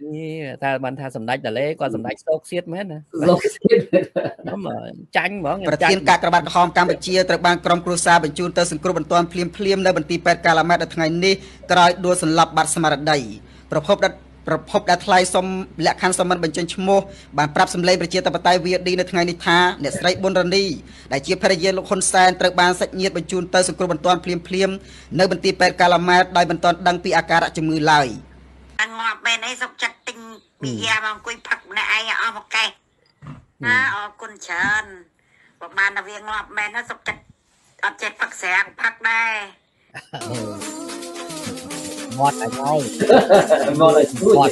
ta ban tha sầm đạch là lễ qua sầm đạch sốc xiết mấy nè nó mà tranh bỏ ประធានការក្របាត់ក្រហមកម្ពុជាត្រូវបានក្រុមគ្រួសារបញ្ជូនទៅសង្គ្រោះបន្ទាន់ភ្លាមនៅបន្ទីពេទ្យកាឡាម៉ែតនៅថ្ងៃនេះក្រោយដួលសន្លប់បាត់ស្មារតីប្រភពដែលថ្លៃសុំលក្ខខណ្ឌសមមិនបញ្ចេញឈ្មោះបានប្រាប់សម្លេងប្រជាធិបតេយ្យ VD នៅថ្ងៃនេះថាអ្នកស្រីប៊ុនរ៉ានីដែលជាភរិយាលោកហ៊ុនសែនត្រូវបានសាច់ញាតិបញ្ជូនទៅសង្គ្រោះបន្ទាន់ភ្លាមនៅបន្ទីពេទ្យកាឡាម៉ែតដោយមិនទាន់ដឹងពីអាការៈជំងឺឡើយងាប់មែនអីសុកចិត្តទិញពីយ៉ាមកអង្គុយផឹកម្នាក់ឯងអស់មកកេះណាអរគុណច្រើនប្រហែលតែវាងាប់មែនណាសុកចិត្តអត់ចេះផឹកស្រាំងផឹកដែរមាត់អីហើយមាត់ឲ្យស្រួយ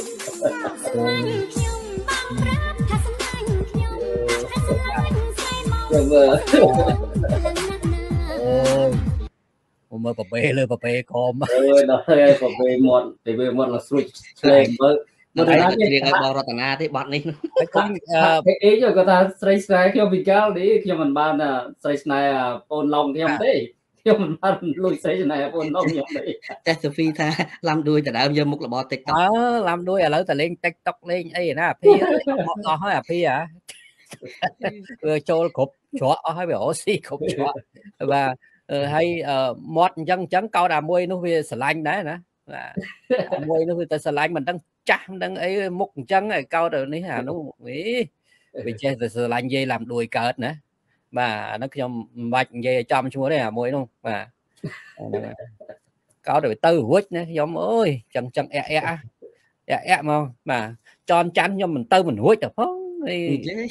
មើលប្រពេលើប្រពេកមដល់ហើយប្រពេមាត់ទៅវាមាត់ឡើងស្រួយឆ្លេងមើលតែរៀងឲ្យបងរតនាទេបាត់នេះហើយឃើញអីគាត់ថាស្រីស្នេហ៍ខ្ញុំពីកាលនេះខ្ញុំមិនបានស្រីស្នេហ៍បងឡុងខ្ញុំទេខ្ញុំមិនបានលួចស្រីស្នេហ៍បងឡុងខ្ញុំទេតែសូហ្វីថាឡាំដួយដដើមយកមុខរបរ TikTok ឡាំដួយឥឡូវតែលេង TikTok លេងអីណាអាភីអស់ហើយអាភីវាចូលគ្រប់ច្រកអស់ហើយវាអូស៊ីគ្រប់ច្រកបាទហើយមាត់អញ្ចឹងកោតអាមួយនោះវាស្រឡាញ់ដែរណាបាទមួយនោះវាតែស្រឡាញ់មិនដឹងចាស់មិនដឹងអីមុខអញ្ចឹងឯកោតនេះអានោះវាចេះតែស្រឡាញ់យាយឡាំដួយកើតណាបាទអានោះខ្ញុំមិនបាច់និយាយចំឈ្មោះទេអាមួយនោះបាទកោតទៅរួចណាខ្ញុំអើយចឹងអែមកបាទចនច័ន្ទខ្ញុំមិនទៅមិនរួចទេផងអី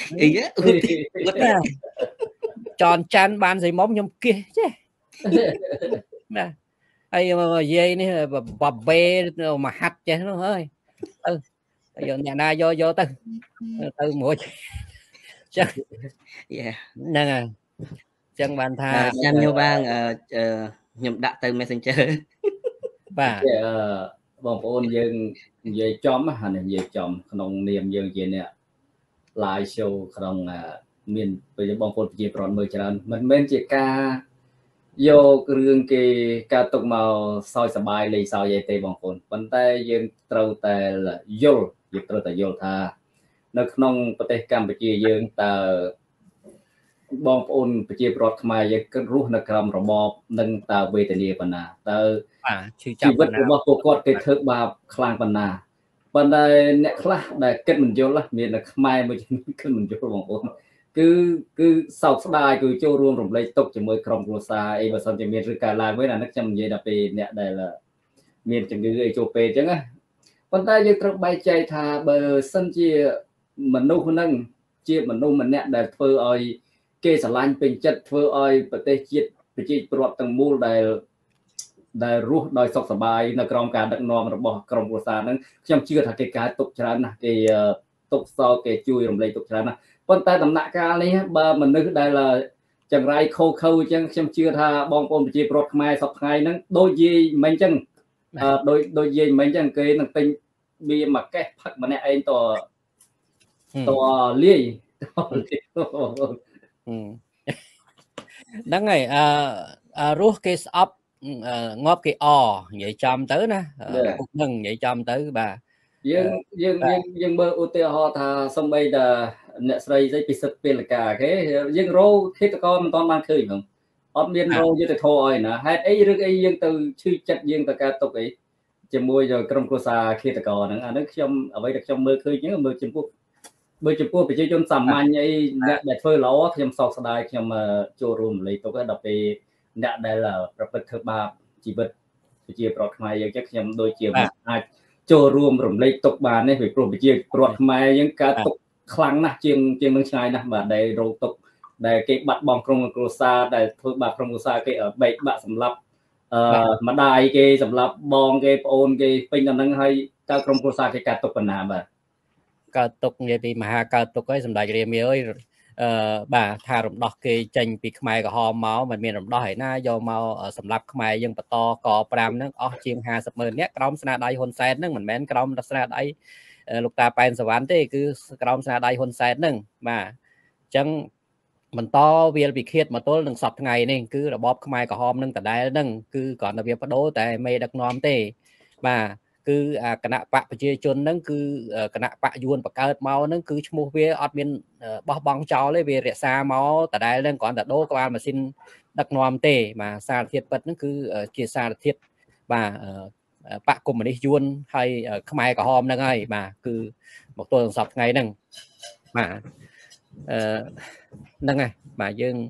ចនច័ន្ទបានស្រីមុំខ្ញុំគិះចេះណាហើយយាយនេះបបេមហាត់ចេះនោះហើយទៅយកអ្នកណាយកទៅមួយចឹងហ្នឹងហើយចឹងបានថាញ៉ាំញោបានខ្ញុំដាក់ទៅ Messenger បាទបងប្អូនយើងនិយាយចំហ្នឹងនិយាយចំក្នុងនាមយើងជាអ្នក live show ក្នុងមានបងប្អូនប្រជាប្រដ្ឋមើលច្រើនមិនមែនជាការយករឿងគេកើតទុកមកសោយសបាយលេងសើចទេបងប្អូនប៉ុន្តែយើងត្រូវតែយល់ថានៅក្នុងប្រទេសកម្ពុជាយើងតើបងប្អូនប្រជាប្រដ្ឋខ្មែរយើងគិតរស់នៅក្រោមរបបនឹងតើវេទនាប៉ុណ្ណាតើជីវិតរបស់ពួកគាត់គេធ្វើបាបខ្លាំងប៉ុណ្ណាប៉ុន្តែអ្នកខ្លះដែលគិតមិនយល់មានតែខ្មែរមួយចំនួនគិតមិនយល់បងប្អូនគឺសោកស្ដាយគឺចូលរួមរំលែកទុកជាមួយក្រុមគ្រួសារអីបើសិនជាមានឬកើតឡើងវិញអានេះខ្ញុំនិយាយដល់ពេលអ្នកដែលមានជំងឺអីចូលពេទ្យអញ្ចឹងណាប៉ុន្តែយើងត្រូវបែងចែកថាបើសិនជាមនុស្សហ្នឹងជាមនុស្សម្នាក់ដែលធ្វើឲ្យគេស្រឡាញ់ពេញចិត្តធ្វើឲ្យប្រទេសជាតិប្រជាពលរដ្ឋទាំងមូលដែលរស់ដោយសុខសប្បាយនៅក្រោមការដឹកនាំរបស់ក្រុមគ្រួសារហ្នឹងខ្ញុំជឿថាគេកើតទុកច្រើនណាស់គេទុកសោកគេជួយរំលែកទុកច្រើនណាស់ប៉ុន្តែដំណាក់កាលនេះបើមនុស្សដែលចង្រៃខូអញ្ចឹងខ្ញុំជឿថាបងប្អូនប្រជាពលរដ្ឋខ្មែរសពថ្ងៃហ្នឹងដូចយាយមិញអញ្ចឹងដូចយាយមិញអញ្ចឹងគេនឹងទិញបៀមកកេះផឹកម្នាក់ឯងតលាយហ្នឹងហើយរស់គេស្អប់ងាប់គេនិយាយចំទៅណាហ្នឹងនិយាយចំទៅបាទយើងមើលឧទាហរណ៍ថាសំបីតាអ្នកស្រីស្អីពិសិដ្ឋពេលកាគេយើងរោឃាតករមិនទាន់បានឃើញហ្នឹងអត់មានរោយុទ្ធធរឲ្យណាហេតុអីឬអីយើងទៅឈឺចិត្តយើងទៅកើតទុកអីជាមួយក្រុមគ្រួសារឃាតករហ្នឹងអានេះខ្ញុំអ្វីដែលខ្ញុំមើលឃើញហ្នឹងមើលចំពោះប្រជាជនសាមញ្ញអីអ្នកដែលធ្វើល្អខ្ញុំសោកស្ដាយខ្ញុំចូលរួមរំលែកទុកដល់ពេលអ្នកដែលប្រព្រឹត្តធ្វើបាបជីវិតប្រជាប្រដ្ឋខ្មែរយើងចឹងខ្ញុំដូចជាមិនអាចចូលរួមរំលែកទុកបានទេពីព្រោះប្រជាប្រដ្ឋខ្មែរយើងកើតទុកខ្លាំងណាស់ជាងនឹងឆ្ងាយណាស់បាទដែលរោគទុកដែលគេបាត់បង់ក្រុមគ្រួសារដែលធ្វើបាបក្រុមគ្រួសារគេបែកបាក់សម្លាប់ម្ដាយគេសម្លាប់បងគេប្អូនគេពេញដល់ហ្នឹងហើយតើក្រុមគ្រួសារគេកើតទុកប៉ុណ្ណាបាទកើតទុកនិយាយពីមហាកើតទុកហើយសម្ដេចរាមាអើយបាទថារំដោះគេចេញពីខ្មែរក្រហមមកមិនមានរំដោះឯណាយកមកសម្រាប់ខ្មែរយើងបន្តក5ហ្នឹងអស់ជាង50,000នាក់ក្រោមស្នាដៃហ៊ុនសែនហ្នឹងមិនមែនក្រោមស្នាដៃលោកតាប៉ែនសវណ្ណទេគឺក្រោមស្នាដៃហ៊ុនសែនហ្នឹងបាទអញ្ចឹងបន្តវាលពិឃាតមកទល់នឹងសពថ្ងៃនេះគឺរបបខ្មែរក្រហមនឹងដដែលហ្នឹងគឺគ្រាន់តែវាបដូរតែមេដឹកនាំទេបាទ cứ cận bạប្រជាជនហ្នឹងគឺគណៈបកយួនបកើតមកហ្នឹងគឺឈ្មោះវាអត់មានបោះបង់ចោលទេវារក្សាមកដដែលហ្នឹងគ្រាន់តែដូរក្បាលម៉ាស៊ីនដឹកនាំទេបាទសារធាតុពិតហ្នឹងគឺជាសារធាតុបាទបកកុម្មុយនីសយួនហើយខ្មែរក្រហមហ្នឹងហើយបាទគឺមកទល់សពថ្ងៃហ្នឹងបាទហ្នឹងហើយបាទ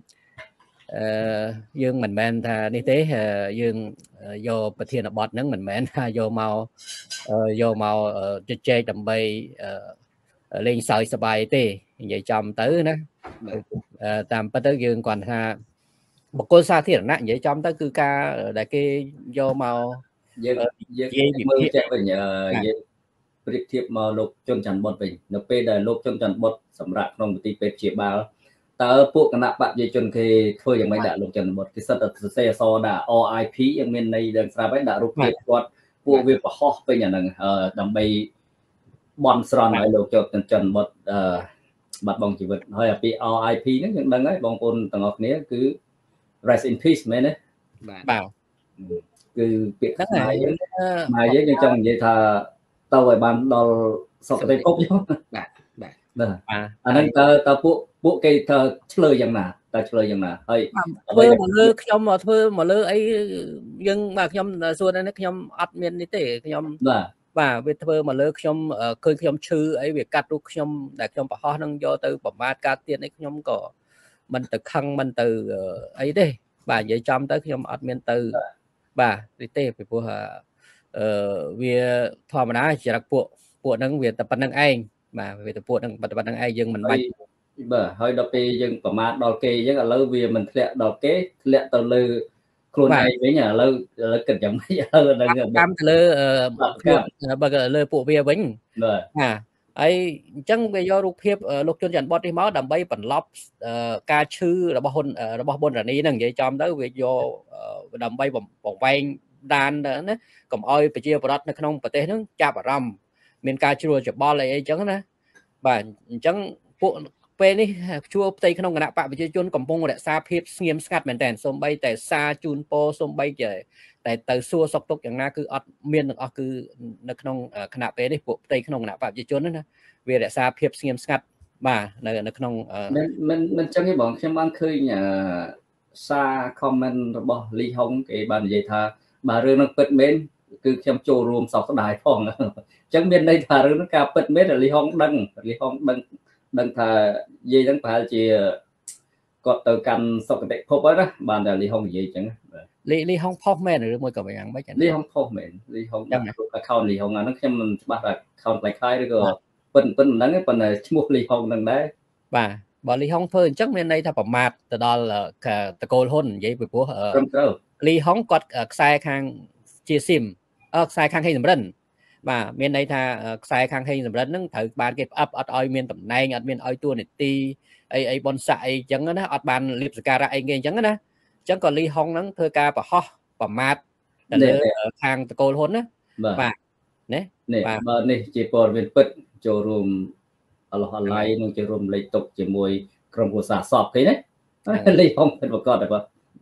យើងមិនមែនថានេះទេយើងយកប្រធានបទហ្នឹងមិនមែនថាយកមកជជែកដើម្បីលេងសើចសប្បាយទេនិយាយចំទៅណាតាមពិតទៅយើងគាត់ថាបុគ្គលសាធារណៈនិយាយចំទៅគឺការដែលគេយកមកយើងមើលចេះវិញយើងប្រៀបធៀបមកលោកជុនច័ន្ទបុតវិញនៅពេលដែលលោកជុនច័ន្ទបុតសម្រាប់ក្នុងមន្ទីរពេទ្យព្យាបាលតើពួកគណៈបព្វជិជនគេធ្វើយ៉ាងម៉េចដាក់លោកច័ន្ទបុតគេសិតតែសរសេរអក្សរដាក់ RIP យ៉ាងមានន័យដល់ស្រាប់ហើយដាក់រូបភាពគាត់ពួកវាប្រហោះពេញអាហ្នឹងដើម្បីបន់ស្រន់ឲ្យលោកច័ន្ទបុតបាត់បង់ជីវិតហើយអាពី RIP ហ្នឹងយើងដឹងហើយបងប្អូនទាំងអស់គ្នាគឺ rest in peace មែនទេបាទគឺពាក្យខ្មែរយើងចង់និយាយថាទៅឲ្យបានដល់សុខភាពភពបាទអាហ្នឹងតើពួកគេធ្វើឆ្លើយយ៉ាងណាហើយធ្វើមកលើខ្ញុំធ្វើមកលើអីយើងបាទខ្ញុំសួរនេះខ្ញុំអត់មាននេះទេខ្ញុំបាទវាធ្វើមកលើខ្ញុំឃើញខ្ញុំឈឺអីវាកាត់រូបខ្ញុំដែលខ្ញុំប្រហោះនឹងយកទៅប្រមាថការទៀតនេះខ្ញុំក៏មិនទៅខឹងមិនទៅអីទេបាទនិយាយចំទៅខ្ញុំអត់មានទៅបាទនេះទេពីព្រោះវាធម្មតាចរិតពួកហ្នឹងវាតែប៉ុណ្្នឹងឯងបាទវាទៅពួកហ្នឹងប៉ុណ្្នឹងឯងយើងមិនបាច់បាទហើយដល់ពេលយើងប្រមាថដល់គេអញ្ចឹងឥឡូវវាមិនធ្លាក់ដល់គេធ្លាក់ទៅលើខ្លួនឯងវិញឥឡូវគិតយ៉ាងម៉េចហ្នឹងតាមទៅលើពួកវាវិញបាទហើយអញ្ចឹងវាយករូបភាពលោកជុនច័ន្ទបុតនេះមកដើម្បីបន្លប់ការឈឺរបស់ប៊ុនរ៉ានីហ្នឹងនិយាយចំទៅវាយកដើម្បីបង្វែងដានណាកុំឲ្យប្រជាពលរដ្ឋនៅក្នុងប្រទេសហ្នឹងចាប់អារម្មណ៍មានការជ្រួលច្បល់អីអញ្ចឹងណាបាទអញ្ចឹងពួកពេលនេះជួរផ្ទៃក្នុងគណៈបកប្រជាជនកំពុងរក្សាភាពស្ងៀមស្ងាត់មែនតើសូម្បីតែសារជូនពរសូម្បីតែទៅសួរសុខទុក្ខយ៉ាងណាគឺអត់មានទាំងអស់គឺនៅក្នុងគណៈពេលនេះពួកផ្ទៃក្នុងគណៈបកប្រជាជនណាវារក្សាភាពស្ងៀមស្ងាត់បាទនៅក្នុងមិនចឹងទេបងខ្ញុំបានឃើញសារ comment របស់លីហុងគេបាននិយាយថាបើរឿងនឹងពិតមែនគឺខ្ញុំចូលរួមសោកស្ដាយផងអញ្ចឹងមានន័យថារឿងនឹងការពិតមែនលីហុងដឹងថានិយាយហ្នឹងប្រហែលជាគាត់ទៅកាន់សុគតិភពហើយណាបានតែលីហុងនិយាយអញ្ចឹងលីហុងផុសមែនឬមួយក៏យ៉ាងម៉េចលីហុងផុសមែនលីហុងដាក់ account លីហុងអាហ្នឹងខ្ញុំមិនច្បាស់ថា account ខ្ល้ายៗឬក៏ពិតមិនដឹងទេប៉ុន្តែឈ្មោះលីហុងហ្នឹងដែរបាទបើលីហុងធ្វើអញ្ចឹងមានន័យថាប្រមាថទៅដល់តកូលហ៊ុននិយាយពីព្រោះលីហុងគាត់ខ្សែខាងជាស៊ីមខ្សែខាងហេងសំរិនបាទមានន័យថាខ្សែខាងហេងសំរិនហ្នឹងត្រូវបានគេផ្អាប់អត់ឲ្យមានតំណែងអត់មានឲ្យតួនាទីអីបនស័កអីអញ្ចឹងណាអត់បានលៀបសការៈអីគេអញ្ចឹងណាអញ្ចឹងក៏លីហុងហ្នឹងធ្វើការប្រហោះប្រមាថទៅលើខាងតកូលហ៊ុនណាបាទនេះបើនេះជាព័ត៌មានពិតចូលរួមអឡោះអាឡៃនឹងចូលរួមលេខទុកជាមួយក្រុមគូសាសពគេណាលីហុងពិតប្រកបតែបាទ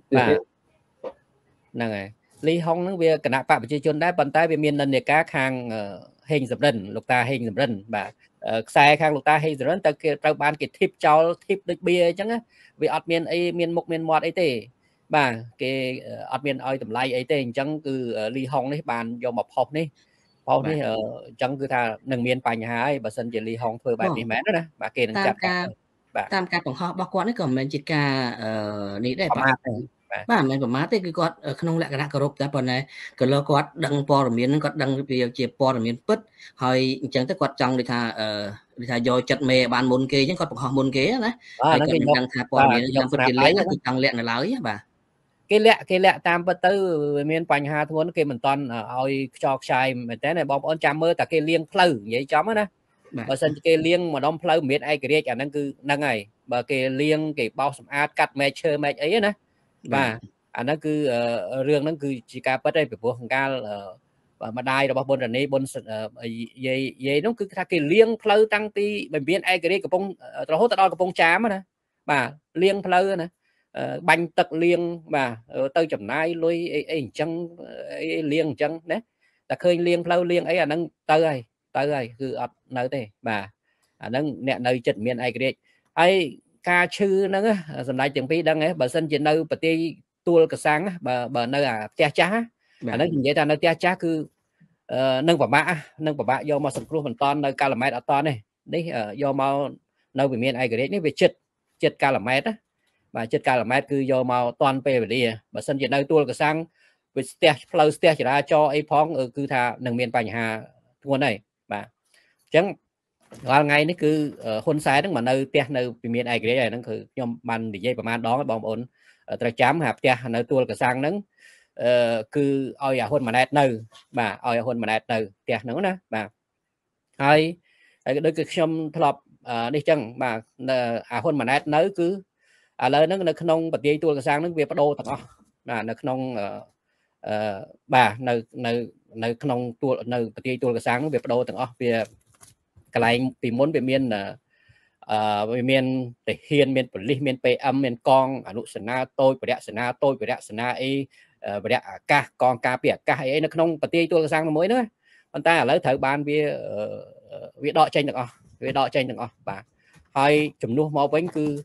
ហ្នឹងហើយលីហុងហ្នឹងវាគណៈបកប្រជាជនដែរប៉ុន្តែវាមាននិន្នាការខាងហេងសំរិនលោកតាហេងសំរិនបាទខ្សែខាងលោកតាហេងសំរិនទៅគេត្រូវបានគេធីបចោលធីបដូចបៀអញ្ចឹងវាអត់មានអីមានមុខមានមាត់អីទេបាទគេអត់មានឲ្យតម្លៃអីទេអញ្ចឹងគឺលីហុងនេះបានយកមកផុសនេះអញ្ចឹងគឺថានឹងមានបញ្ហាហើយបើសិនជាលីហុងធ្វើបែបនេះមែនណាបាទគេនឹងចាប់តាមការបង្ហោះរបស់គាត់នេះក៏មិនមែនជាការនេះដែរបាទមិនមែនប្រមាថទេគឺគាត់ក្នុងលក្ខណៈគោរពតែប៉ុន្តែក៏លើគាត់ដឹងព័ត៌មានហ្នឹងគាត់ដឹងវាជាព័ត៌មានពិតហើយអញ្ចឹងទៅគាត់ចង់ដូចថាយកចិត្តមេបានមុនគេអញ្ចឹងគាត់បង្ហោះមុនគេណាហើយគាត់ដឹងថាព័ត៌មានយ៉ាងពិតជាលេខគឺចង់លាក់នៅឡើយបាទគេលាក់តាមពិតទៅវាមានបញ្ហាធ្ងន់គេមិនតន់ឲ្យខ្យល់ខ្ចាយមែនតើបងប្អូនចាំមើលតែគេលាងផ្លូវនិយាយចំណាបើសិនគេលាងម្ដុំផ្លូវមានឯករាជ្យអាហ្នឹងគឺហ្នឹងហើយបើគេលាងគេបោសសម្អាតកាត់មែកឈើមែកអីណាបាទអាហ្នឹងគឺរឿងហ្នឹងគឺជាការពិតហើយពីព្រោះកាលម្ដាយរបស់ប៊ុនរ៉ានីប៊ុនយាយហ្នឹងគឺថាគេលាងផ្លូវតាំងពីមានឯករាជ្យកំពុងរហូតដល់កំពង់ចាមណាបាទលាងផ្លូវណាបាញ់ទឹកលាងបាទទៅចំណាយលុយអីអញ្ចឹងអីលាងអញ្ចឹងណា ta khơi liêng lâu liêng ấy nâng tới rồi cứ nơi thế bà nâng nè nơi chật miền ai cái ấy ca chư nâng dần lại tiếng pi đăng ấy bà sân trên nơi bà ti tua cái sáng bà nơi tia chá nâng vậy ta nơi tia chá cứ nâng vào bạ do mà sân kêu phần ton nơi cao là mét ở ton này đấy do mà nơi về miền ai cái đấy về chật cao là mét á mà chật cao là mét cứ do mà toàn về đi bà sân trên nơi tua cái sáng với flow chỉ ra cho ấy phong ở cứ thà nâng miền Pành Hà nguồn này bà chẳng ngày nó cứ hôn sai đó mà nơi tia nơi miền ai cái này nó cứ nhom ban để dâyประมาณ đó bom ổn tra chám hạp tia nơi tua cái sang nắng cứ oi hôn mà nét nơi bà oi hôn mà nét nơi tia nữa nè bà ai đôi cái trong thọp đi chăng bà hôn mà nét nới cứ lời nó không bật dây tua cái sang nó việc bắt đầu thằng là nó không bà nơi không tua nơi bật dây tua cái sáng việc bắt đầu thằng việc cái này vì muốn về miền về miền để hiền miền lý miền pe âm miền con nụ sân na tôi về đẹp sân na ấy về đẹp ca con ca bịa ca ấy nó không bật dây tua sang mới nữa anh ta lấy thợ ban việc đọ tranh được việc đọ tranh được bà hai chùm nuôi máu bánh cứ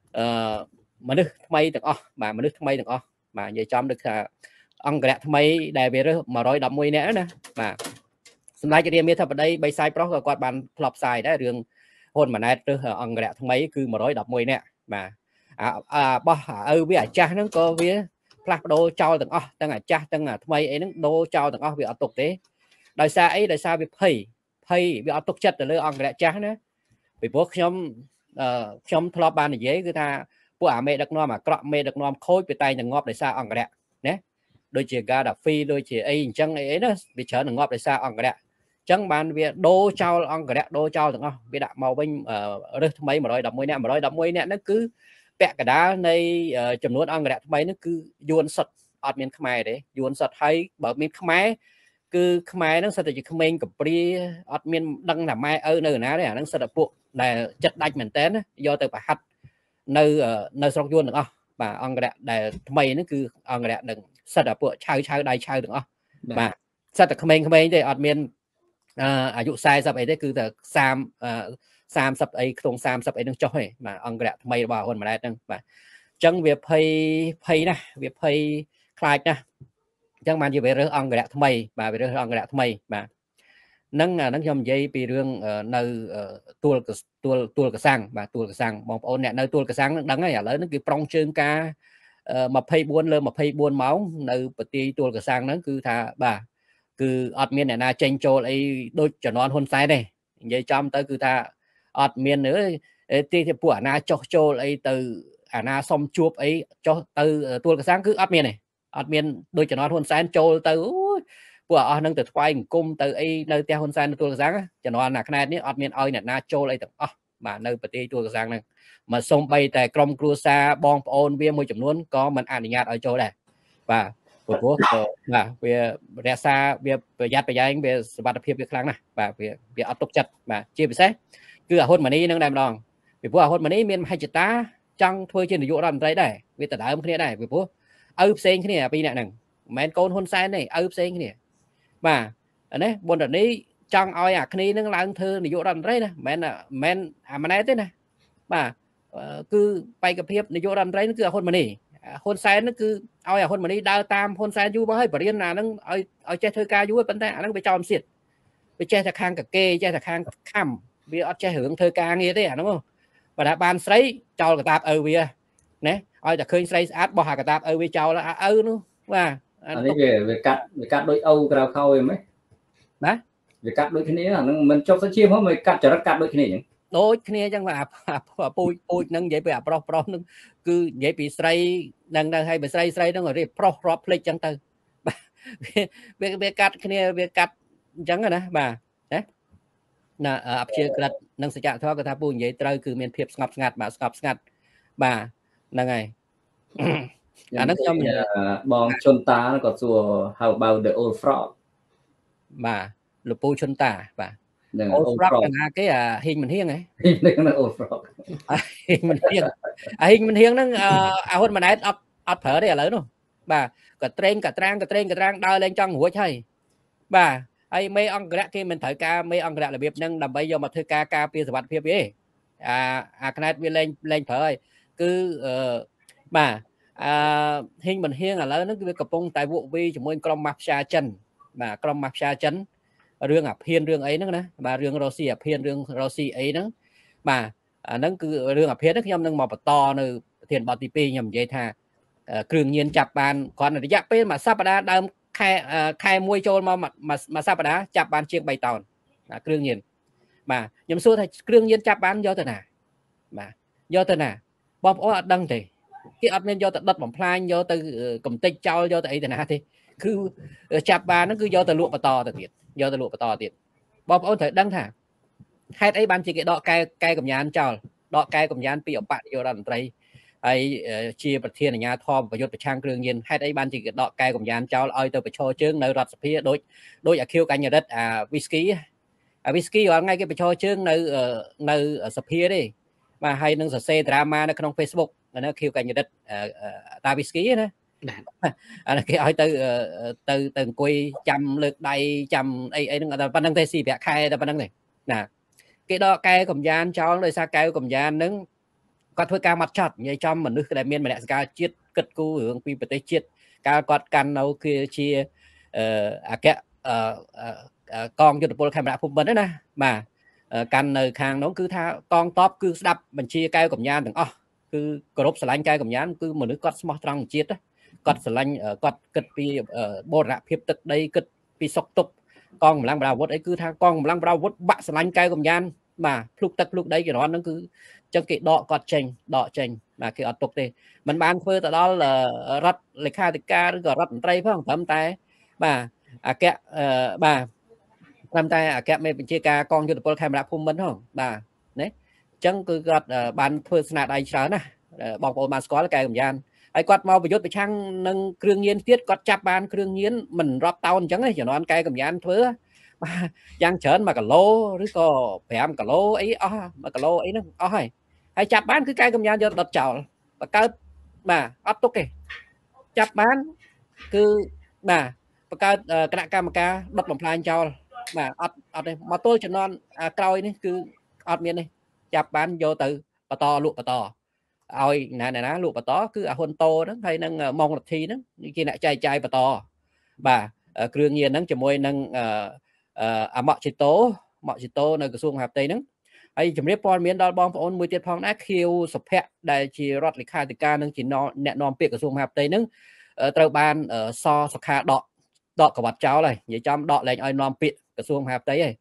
mà nước mây được bà mà nước mây được mà vậy trong được ông cái mây đại về đó mà rồi đậm mùi nữa nè mà hôm nay cái đêm biết thật ở đây bay sai pro quạt bàn flop sai đó đường hôn mà này ông cái mây cứ mà rồi đậm mùi nè mà bao với cha nó có với plak đô trao từng tăng cha tăng mây ấy nó đô trao từng việc tục thế đời xa ấy đời xa việc thầy việc tục chất là ông cái cha nữa vì bố trong flop bàn này dễ người ta bữa mẹ đặc nom mà cọ mẹ đặc nom khôi về tay ngọt để xa ông cái nè đôi chỉ ga đạp phi đôi chỉ ấy chẳng ấy đó bị trở ngọt để xa ông cái chẳng bàn việc đô trao ông cái đô trao được không bị đạp màu bên mấy mà rồi đập môi nè nó cứ bẹ cả đá này chấm nuốt ông cái mấy nó cứ yuan sật ọt miền khmer đấy yuan sật hay bảo miền khmer cứ khmer nó sẽ chỉ khmerกับpri ọt miền đăng là mai nơi nào đấy nó sẽ được buộc là chất đạch mình tên do từ bà hạt nơi sọc yuan được không và ông cái để mày nó cứ ông cái đừng sát ở bộ chai đai được không mà sát ở khmer đây ọt miền dụ sai sắp ấy đấy cứ từ sam sắp ấy không sam sắp ấy đừng cho ấy mà ông cái mày bảo hơn mà đây đừng và chẳng việc pay nè việc pay khai nè chẳng mà như vậy rồi ông cái mày và về rồi ông cái mày mà nâng trong dây bị rương nơi tua cái sang và tua cái sang một ôn nè nơi tua cái sang đắng này lớn nó cứ prong trơn ca mà pay buôn lên mà pay buôn máu nơi bật ti tua cái sang nó cứ thà bà cứ ọt miền này na tranh cho ấy đôi cho nó hôn sai này vậy trong tới cứ thà ọt miền nữa ti thì của na cho ấy từ na xong chuột ấy cho từ tua cái sáng cứ ọt miền đôi cho nó hôn sai cho từ của nâng từ quay cung từ ấy nơi theo hôn san tua sáng cho nó là cái này ọt miền ơi nè na cho lấy từ mà nơi bật ti tua sáng này mà xong bay tại trong cua xa bong ôn bia môi chấm luôn có mình ăn nhạt ở chỗ này và của là về ra xa về giặt về anh về vật tập việc kháng này và về áp tục chặt mà chia về xét cứ ở hôn mà đi nâng đàm đòn vì bố hôn mà đi miền hay chật ta trăng thôi trên dụ làm đấy này vì tờ đá cái này vì bố ướp sen cái này bây nè nằng men con hôn sai này ướp sen cái này mà đấy buồn đợtนี้trăng oi cái này nâng lang thơ dụ làm đấy này men mà này thế này mà cứ bay cái hiệp dụ làm đấy nó cứ hôn mà đi hôn sai nó cứ ao hôn mà đi đau tam hôn sai du bao hơi bẩn là nó ở che thơ ca du bên tay nó bị tròn xịt bị che thật khang cả kê che thật khang khăm bị ở che hưởng thơ ca nghe thế đúng không và đã ban sấy cho cái tạp ở bia nè oi là khơi sấy át bỏ cái tạp ở bia cho là nữa và anh ấy về cắt đôi âu cái nào khâu em ấy đấy về cắt đôi cái này là mình cho nó chiêm hết mình cắt cho nó cắt đôi cái này nhỉ đôi kia chẳng là pui nâng vậy bị pro nâng cứ vậy bị say nâng hay bị say nó rồi pro play chẳng từ về cắt kia về cắt chẳng rồi nè bà đấy là áp chia cắt nâng sẽ chạm thoa cái tháp pui vậy trời cứ miền phiệp ngập ngạt bà là ngày nó trong bong chôn ta nó có chùa how about the old frog bà lục pu chôn ta bà old frog là cái hình mình hiên ấy hình mình hiên nó hôn mà nãy ấp phở đây là lớn luôn bà cả trang đau lên trong mũi chơi bà ấy mấy ông cái kia mình thấy ca mấy ông cái là việc nâng làm bây giờ mà thuê ca pia vật phía ấy cái này vi lên thời cứ bà hình mình hiên là lớn nó cái cặp bông tại vụ vi chúng mình con map xa chân mà con map xa chấn riêng hiên riêng ấy nữa nè bà riêng Rossi hiên riêng Rossi ấy nữa mà nó cứ riêng hiên nó nhom nâng màu to nơi thiền bảo tivi nhầm dây thà cường nhiên chập bàn còn là giáp bên mà sắp đã đâm khai môi trôi mà sắp đã chập bàn chiếc bay tàu cường nhiên mà nhầm xưa thì cường nhiên chập bàn do thế nào mà do thế nào bom ó đăng thì cái ấp nên do đất bóng plan do từ cầm tích cho do tại thế nào thì cứ chập bàn nó cứ do từ lụa và to từ tiền do từ lụa và to tiền bom ó thể đăng thả hai ấy ban chỉ cái đọ cay cầm nhà ăn chào đọ cay cầm nhà ăn bị ở bạn vô đàn tây ấy chiaประเทศnhà thom vàยุทธtrang cường nhiên hai ấy ban chỉ cái đọ cay cầm nhà ăn chào ơi tôi phải cho chương nơi rạch phía đôi kêu cả nhà đất whisky whisky ở ngay cái phải cho chương nơi sập phía đi mà hay nâng xe drama nó trong Facebook nó kêu cả nhà đất ta whisky đó cái hỏi từ từng quỳ trăm lượt đây trăm ấy nó ban đăng tây xì bẹ khai là ban đăng này nè cái đó cây cầm gian cho đời xa cây cầm gian nứng có thôi ca mặt chặt như trong mình nước đại miền mà đại ca chiết cất cu hướng quy bật chiết ca quạt can nấu kia chia cái con cho được bol khai mã phun bấn đấy nè mà can nơi khang nó cứ tha con top cứ đập mình chia cây cầm gian từng cứ group sờ lanh cây cầm gian cứ mình nước quạt smart trong chiết đó quạt sờ lanh quạt cất pi bồ rạ phep tức đây cất pi sọc tục con lăng bảo vốt ấy cứ tha con lăng bảo vốt bạn sờ lanh cây cầm gian mà lúc đấy cái nó cứ trong cái đọ chành mà cái ở tục thì mình ban phơi tại đó là rất lịch khai tịch ca rồi rất tây phải không tầm tay bà kẹt bà tầm tay kẹt mấy chia ca con cho được camera phun bắn không bà đấy chẳng cứ gật ban phơi snap ai chán nè bọc ổ mascot là cái cầm gian ai quạt mau bị dốt bị trang nâng krương nhiên tiết quạt chắp ban krương nhiên mình rót tao chẳng ấy cho nó ăn cây cầm gian phơi giang chớn mà cả lô rồi có phèm cả lô ấy mà cả lô ấy nó hay chặt bán cứ cây cầm gian cho đợt chảo và cao mà ấp tốt kì chặt bán cứ mà và cao cái cam ca đập bằng plan cho mà ấp đây mà tôi cho non coi này cứ ấp miền này chặt bán vô từ bà to lụa bà to ôi nè lụa bà to cứ hôn tô đó hay nâng mong lập thi đó khi lại chai bà to bà krương nhiên nâng cho môi nâng mọi chỉ tố nơi cái xuông hạp tây nâng ấy chấm nếp pon miền đó bom ôn mười tiết phong đã khiêu sập hẹ đại chỉ rót lịch khai từ ca nâng chỉ nẹt nòm piệt cái xuông hạp tây nâng tàu ban so sập kha đọ cả bát cháo này như trong đọ lại ai nòm piệt cái xuông hạp tây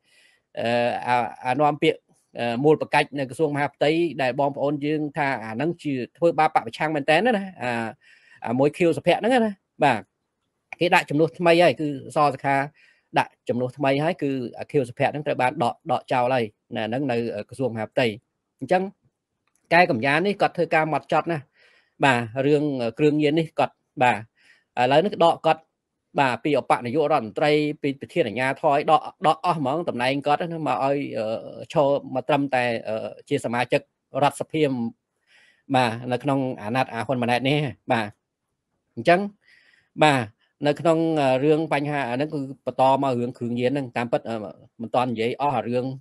này nòm piệt mua bậc cách nơi cái xuông hạp tây đại bom ôn dương tha nâng chỉ thôi ba bạn trang bên tén đó này mỗi khiêu sập hẹ nữa này và cái đại chấm nốt mây ấy cứ so kha đại chấm nốt mây hay cứ khiêu sập hẹ nâng tàu ban đọ cháo này nè nâng nơi cái xuông hạp tây chẳng cái cầm giá này cọt hơi ca mặt chót nè bà riêng krương nhiên đi cọt bà lấy nước đọ cọt bà pi ở bạn này vô đòn tây pi thiên ở nhà thôi đọ món tầm này anh cọt nó mà ơi cho mà trâm tài chia sẻ mà chất rạch sập hiểm mà là không nạtคนmà nạt nè bà chẳng bà nơi không riêng bánh hạ nó cứ to mà hướng krương nhiên nâng tam bất mình toàn vậy riêng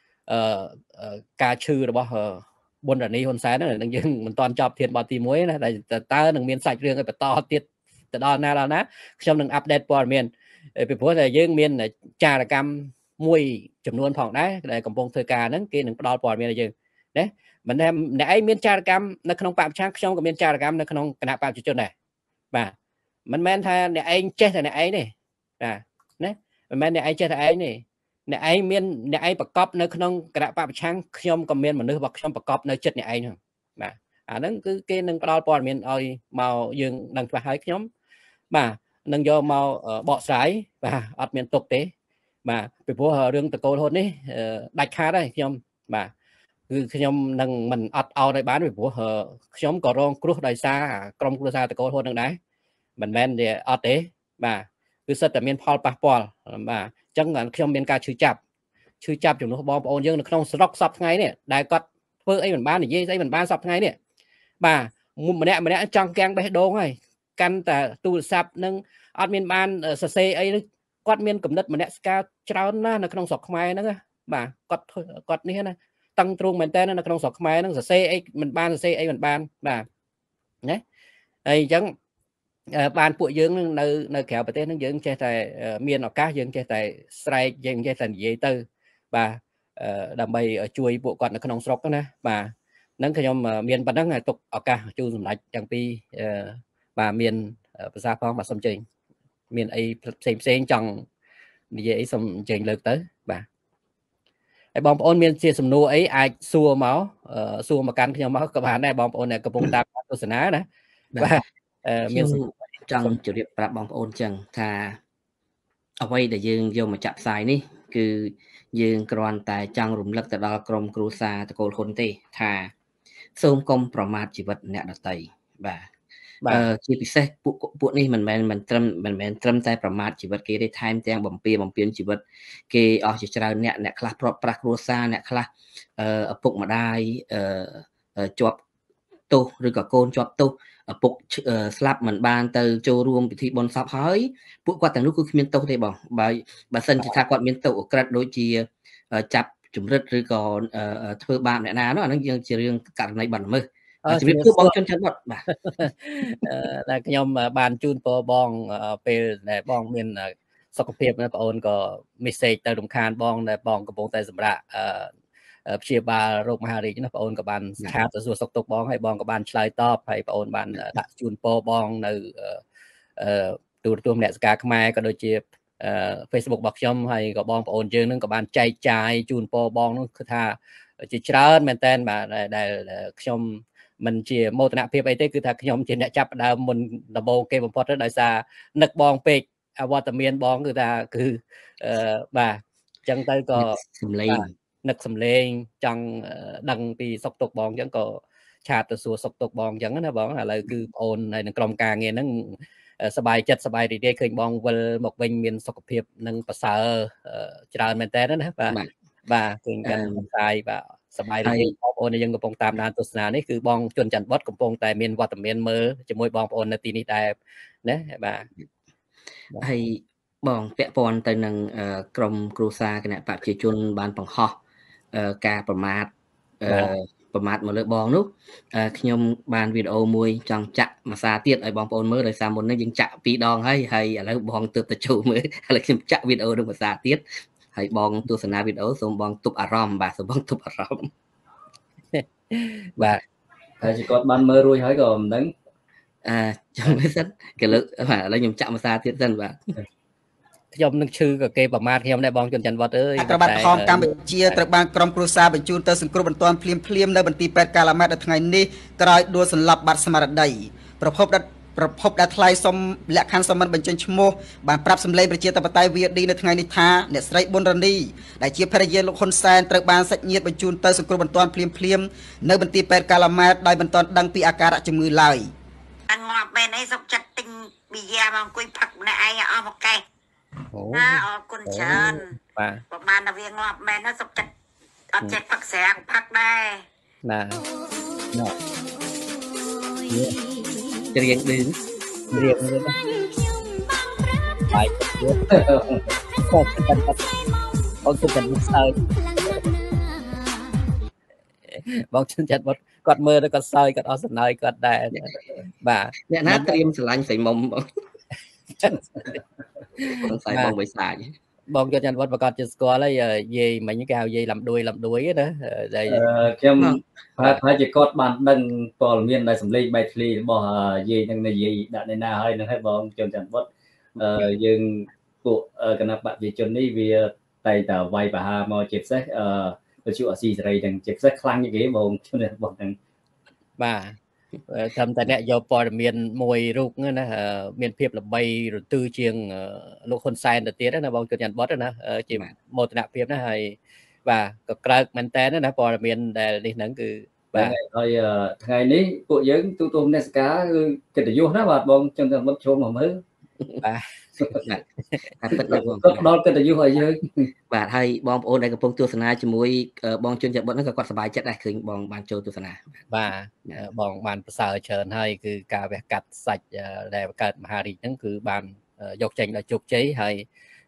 ca chư đó bao buồn là đi hôn sáng là đừng dừng mình toàn chọc thiệt bảo tì muối này tại ta đừng miền sạch riêng cái to tiết từ đó na là nát trong đừng update qua miền vì bữa này dương miền là trà là cam muối chấm luôn phòng đấy để cầm bông thời ca nắng kia đừng đo qua miền là dừng đấy mình em nãy miền trà là cam nó không phạm trang trong cái miền trà là cam nó không cái nào phạm chữ này và mình men thay để anh chết là ấy này đấy mình men để anh chết là ấy này nè ai miền nè ai bạc cọp nơi không cái đạo bạc trang không còn miền mà nơi bạc trong bạc cọp nơi chết nè ai nữa mà nó cứ cái nâng đo bò miền ơi màu dương đằng phải hai nhóm mà nâng do màu bọ sái và ở miền tục tế mà bị bố hờ đương từ cô hôn đấy đạch khá đây nhóm mà cứ nhóm nâng mình ở đây bán bị bố hờ nhóm có rong cruh đại xa trong cruh xa từ cô hôn đằng đấy mình men để ở tế mà cứ sợ tại miền Paul Paul mà chẳng hạn trong miền ca chữ chạp chúng nó bom ôn dương nó không sọc sọc ngay nè đại cọt phơi ấy mình bán thì dây mình bán sọc ngay nè bà mà nè trong keng bé đô này căn ta tu sạp nâng admin ban ở xe ấy គាត់មានកំណត់មនសិការច្រើនណាស់នៅក្នុងស្រុកខ្មែរហ្នឹងបាទគាត់នេះណាតឹងទ្រូងមែនតើនៅក្នុងស្រុកខ្មែរហ្នឹងសរសេរអីមិនបានសរសេរអីមិនបានបាទណាហើយអញ្ចឹងបានពួកយើងនៅក្រៅប្រទេសហ្នឹងយើងចេះតែមានឱកាសយើងចេះតែស្រែកយើងចេះតែនិយាយទៅបាទដើម្បីជួយពួកគាត់នៅក្នុងស្រុកណាបាទហ្នឹងខ្ញុំមានប៉ុណ្ណឹងទុកឱកាសជូនសម្ដេចទាំងពីរបាទមានភាសាផងបាទសូមចេញមានអីផ្សេងចង់និយាយអីសូមអញ្ជើញលើកទៅបាទហើយបងប្អូនមានជាសំណួរអីអាចសួរមកកាន់ខ្ញុំមកក៏បានដែរបងប្អូនដែលកំពុងតាមទស្សនាណាបាទមានចង់ជម្រាបប្រាប់បងប្អូនចឹងថាអ្វីដែលយើងយកមកចាក់ផ្សាយនេះគឺយើងគ្រាន់តែចង់រំលឹកទៅដល់ក្រុមគ្រួសារតកូលហ៊ុនទេថាសូមកុំប្រមាថជីវិតអ្នកដទៃបាទជាពិសេសពួកនេះមិនមែនត្រឹមតែប្រមាថជីវិតគេទេថែមទាំងបំពេញជីវិតគេអស់ជាច្រើនអ្នកខ្លះព្រាត់ប្រាសគ្រួសារអ្នកខ្លះឪពុកម្ដាយជាប់ទោសឬក៏កូនជាប់ទោសឪពុកស្លាប់មិនបានទៅចូលរួមពិធីបុណ្យសពហើយពួកគាត់ទាំងនោះគឺគ្មានទោសទេបងបើសិនជាថាគាត់មានទោសអក្រិតដូចជាចាប់ជំរិតឬក៏ធ្វើបាបអ្នកណានោះអានឹងយើងជារឿងករណីបានល្មើសជំរាបគឺបងជនច័ន្ទបាទតែខ្ញុំបានជូនពរបងពេលដែលបងមានសុខភាពបងអូនក៏មេសេចទៅរំខានបងដែលបងកំពុងតែសម្រាប់ព្យាបាលរោគមហារីកណាបងអូនក៏បានឆាតទៅសួរសុខទុក្ខបងហើយបងក៏បានឆ្លើយតបហើយបងអូនបានដាក់ជូនពរបងនៅទូរទស្សន៍អ្នកសការខ្មែរក៏ដូចជា Facebook របស់ខ្ញុំហើយក៏បងប្អូនយើងនឹងក៏បានចែកចាយជូនពរបងនោះគឺថាជាច្រើនមែនតើបាទដែលខ្ញុំមិនជាមោទនភាពអីទេគឺថាខ្ញុំជាអ្នកចាប់ដើមមុនដំបូងគេបំផុតទៅដោយសារនឹកបងពេកអវត្តមានបងគឺថាគឺបាទអញ្ចឹងទៅក៏សំឡេងនឹកសំឡេងចង់ដឹងពីសុខទុក្ខបងអញ្ចឹងក៏ឆាតទៅសួរសុខទុក្ខបងអញ្ចឹងណាបងឥឡូវគឺបងអូនហើយនឹងក្រុមការងារហ្នឹងសบายចិត្តសบายរីករាយឃើញបងវិលមកវិញមានសុខភាពនិងប្រសើរច្រើនមែនតើណាបាទឃើញកាន់ផ្សាយបាទសบายរីករាយបងប្អូនយើងកំពុងតាមដានទស្សនានេះគឺបងជនច័ន្ទបុតកំពុងតែមានវត្តមានមើលជាមួយបងប្អូននៅទីនេះដែរណាបាទហើយបងពាក់ព័ន្ធទៅនឹងក្រុមគ្រួសារគណៈបព្វជិជនបានបង្ហោះការប្រមាថមកលើបងនោះខ្ញុំបានវីដេអូមួយចង់ចាក់មួយសារទៀតឲ្យបងប្អូនមើលដោយសារមុននេះយើងចាក់2ដងហើយឥឡូវបងទើបទៅចូលមើលឥឡូវខ្ញុំចាក់វីដេអូនឹងមួយសារទៀតហើយបងទស្សនាវីដេអូសូមបងទប់អារម្មណ៍បាទសូមបងទប់អារម្មណ៍បាទហើយជាគាត់បានមើលរួចហើយក៏មិនដឹងចាំមើលសិនគេលើកបាទឥឡូវខ្ញុំចាក់មួយសារទៀតសិនបាទខ្ញុំនឹងឈឺក៏គេប្រមាថខ្ញុំដែរបងជនច័ន្ទវត្តអើយត្រូវបានខំកម្ពុជាត្រូវបានក្រុមគ្រួសារបញ្ជូនទៅសង្គ្រោះបន្ទាន់ភ្លាមនៅមន្ទីរពេទ្យកាឡាម៉ែតនៅថ្ងៃនេះក្រោយដួលសន្លប់បាត់ស្មារតីប្រភពដែលថ្លៃសុំលក្ខខណ្ឌសមមិនបញ្ចេញឈ្មោះបានប្រាប់សម្លេងប្រជាធិបតេយ្យ VD នៅថ្ងៃនេះថាអ្នកស្រីប៊ុនរ៉ានីដែលជាភរិយាលោកហ៊ុនសែនត្រូវបានសាច់ញាតិបញ្ជូនទៅសង្គ្រោះបន្ទាន់ភ្លាមនៅមន្ទីរពេទ្យកាឡាម៉ែតដោយមិនទាន់ដឹងពីអាការៈជំងឺឡើយងាប់មែនអីសុកចិត្តទិញប៊ីយ៉ាមកអង្គុយផឹកម្នាក់ឯងអស់មកកេះណាអរគុណច្រើនបាទប្រហែលតែវាងាប់មែនណាសុកចិត្តអត់ចេះផឹកស្រាំងផឹកដែរណាច្រៀងឌឺរៀងនេះបាយទៀតអូនទៅកាន់សើចបងជនចិត្តគាត់មើលទៅគាត់សើចគាត់អស់សំណើចគាត់ដែរបាទអ្នកណាត្រៀមស្រឡាញ់ស្រីមុំបងស្រីបងបិសាចបងជនច័ន្ទវត្តប្រកាសជាស្គាល់ហើយយាយមិញគេហៅយាយលំដួយណាដែលខ្ញុំប្រហែលជាគាត់បានដឹងព័ត៌មានដែលសម្លេងបែកធ្លីរបស់យាយនឹងនិយាយដាក់នៅណាហើយនឹងហើយបងជនច័ន្ទវត្តយើងពួកគណៈបព្វជិជននេះវាតែតែវាយប្រហារមកជាពិសេសវិទ្យុអស៊ីសេរីទាំងជាពិសេសខ្លាំងជាងគេបងជនច័ន្ទវត្តហ្នឹងបាទត្រឹមតែអ្នកយកព័ត៌មានមួយរូបណាមានភាពល្បីរន្ទឺជាងលោកហ៊ុនសែនទៅទៀតណាបងជនច័ន្ទបុតណាជាមោទនភាពណាហើយបាទក៏ក្រើកមែនតើណាព័ត៌មានដែលនេះហ្នឹងគឺបាទហើយថ្ងៃនេះពួកយើងទូទស្សនសការគឺកិត្តិយសណាបាទបងជនច័ន្ទបុតចូលមកមើលបាទហើយពិតដល់កិត្តិយសឲ្យយើងបាទហើយបងប្អូនដែលកំពុងទស្សនាជាមួយបងជនច័ន្ទបុតហ្នឹងក៏គាត់សប្បាយចិត្តដែរឃើញបងបានចូលទស្សនាបាទបងបានប្រសើរច្រើនហើយគឺការវះកាត់សាច់ដែលកើតមហារីកហ្នឹងគឺបានយកចេញដល់ជោគជ័យហើយ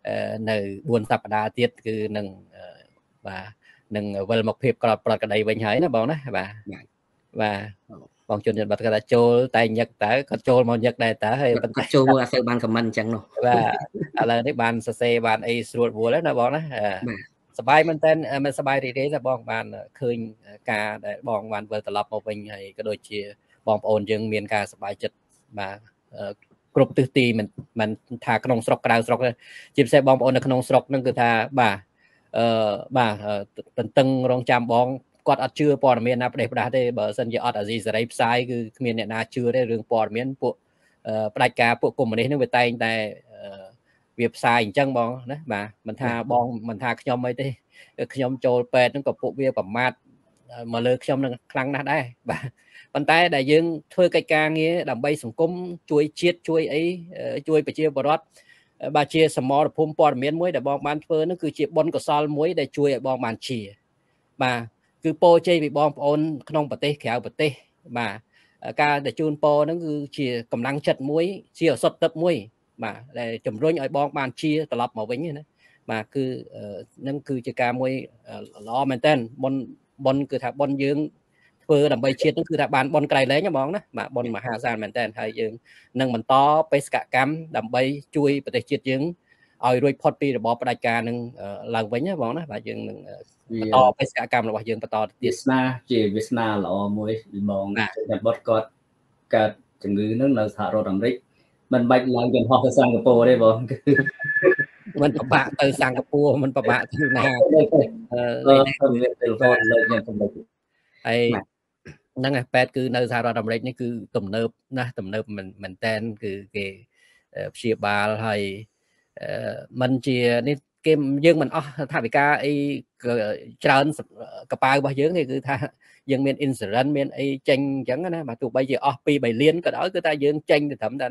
នៅ4សប្តាហ៍ទៀតគឺនឹងបាទនឹងវិលមកភាពក្រប្រត់ក្តីវិញហើយណាបងណាបាទបងជនជាតិបាត់គាត់ថាចូលតែញឹកតើគាត់ចូលមកញឹកដែរតើហើយប៉ុន្តែចូលមកអត់សូវបានខមមិនអញ្ចឹងនោះបាទឥឡូវនេះបានសរសេរបានអីស្រួលវល់ណាបងណាសប្បាយមែនតើមិនសប្បាយរីករាយតែបងបានឃើញការដែលបងបានវិលត្រឡប់មកវិញហើយក៏ដូចជាបងប្អូនយើងមានការសប្បាយចិត្តបាទគ្រប់ទិសទីមិនថាក្នុងស្រុកក្រៅស្រុកជាពិសេសបងប្អូននៅក្នុងស្រុកហ្នឹងគឺថាបាទបាទតន្ទឹងរងចាំបងគាត់អត់ជឿព័ត៌មានណាផ្ដេសផ្ដាស់ទេបើសិនជាអត់អាស៊ីសេរីផ្សាយគឺគ្មានអ្នកណាជឿទេរឿងព័ត៌មានពួកផ្ដាច់ការពួកកុម្មុយនីសហ្នឹងវាតែងតែវាផ្សាយអញ្ចឹងបងណាបាទមិនថាបងមិនថាខ្ញុំអីទេខ្ញុំចូលពេទ្យហ្នឹងក៏ពួកវាប្រមាថមកលើខ្ញុំនឹងខ្លាំងណាស់ដែរបាទប៉ុន្តែដែលយើងធ្វើកិច្ចការងារដើម្បីសង្គមជួយជាតិជួយអីជួយប្រជាពលរដ្ឋបាទជាសមរភូមិព័ត៌មានមួយដែលបងបានធ្វើនោះគឺជាបុណ្យកុសលមួយដែលជួយឲ្យបងបានជាបាទគឺពរជ័យពីបងប្អូនក្នុងប្រទេសក្រៅប្រទេសបាទការដែលជូនពរហ្នឹងគឺជាកម្លាំងចិត្តមួយជាឱសថទឹកមួយបាទដែលជំរុញឲ្យបងបានជាត្រឡប់មកវិញណាបាទគឺនឹងគឺជាការមួយល្អមែនតើបុណ្យគឺថាបុណ្យយើងធ្វើដើម្បីជាតិហ្នឹងគឺថាបានបុណ្យក្រៃលែងណាបងណាបាទបុណ្យមហាសាលមែនតើហើយយើងនឹងបន្តបេសកកម្មដើម្បីជួយប្រទេសជាតិយើងឲ្យរួចផុតពីរបបផ្ដាច់ការនឹងឡើងវិញណាបងណាបាទយើងនឹងបន្តបេសកកម្មរបស់យើងបន្តទៀតវាសនាជាវាសនាល្អមួយបងតែបត់គាត់កើតជំងឺហ្នឹងនៅសហរដ្ឋអាមេរិកមិនបាច់ឡើងយន្តហោះទៅសិង្ហបុរីទេបងមិនពិបាកទៅសិង្ហបុរីមិនពិបាកទៅណាលេខទូរស័ព្ទលើកយ៉ាងកំដៅហើយហ្នឹងឯពេទ្យគឺនៅសហរដ្ឋអាមេរិកនេះគឺទំនើបណាស់ទំនើបមែនតែនគឺគេព្យាបាលហើយមិនជានេះគេយើងមិនអស់ថាវិការអីច្រើនកប៉ាវរបស់យើងទេគឺថាយើងមាន insurance មានអីចេញអញ្ចឹងណាបាទទោះបីជាអស់ 2-3 លានក៏ដោយគឺថាយើងចេញទៅត្រឹមតែ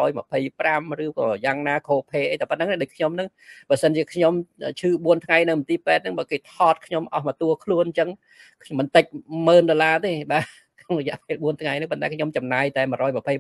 125ឬក៏យ៉ាងណាខូផេអីតែប៉ុណ្្នឹងដូចខ្ញុំហ្នឹងបើសិនជាខ្ញុំឈឺ4ថ្ងៃនៅមន្ទីរពេទ្យហ្នឹងបើគេថតខ្ញុំអស់មកតួខ្លួនអញ្ចឹងខ្ញុំមិនតិច$10,000ទេបាទក្នុងរយៈពេល4ថ្ងៃនេះប៉ុន្តែខ្ញុំចំណាយតែ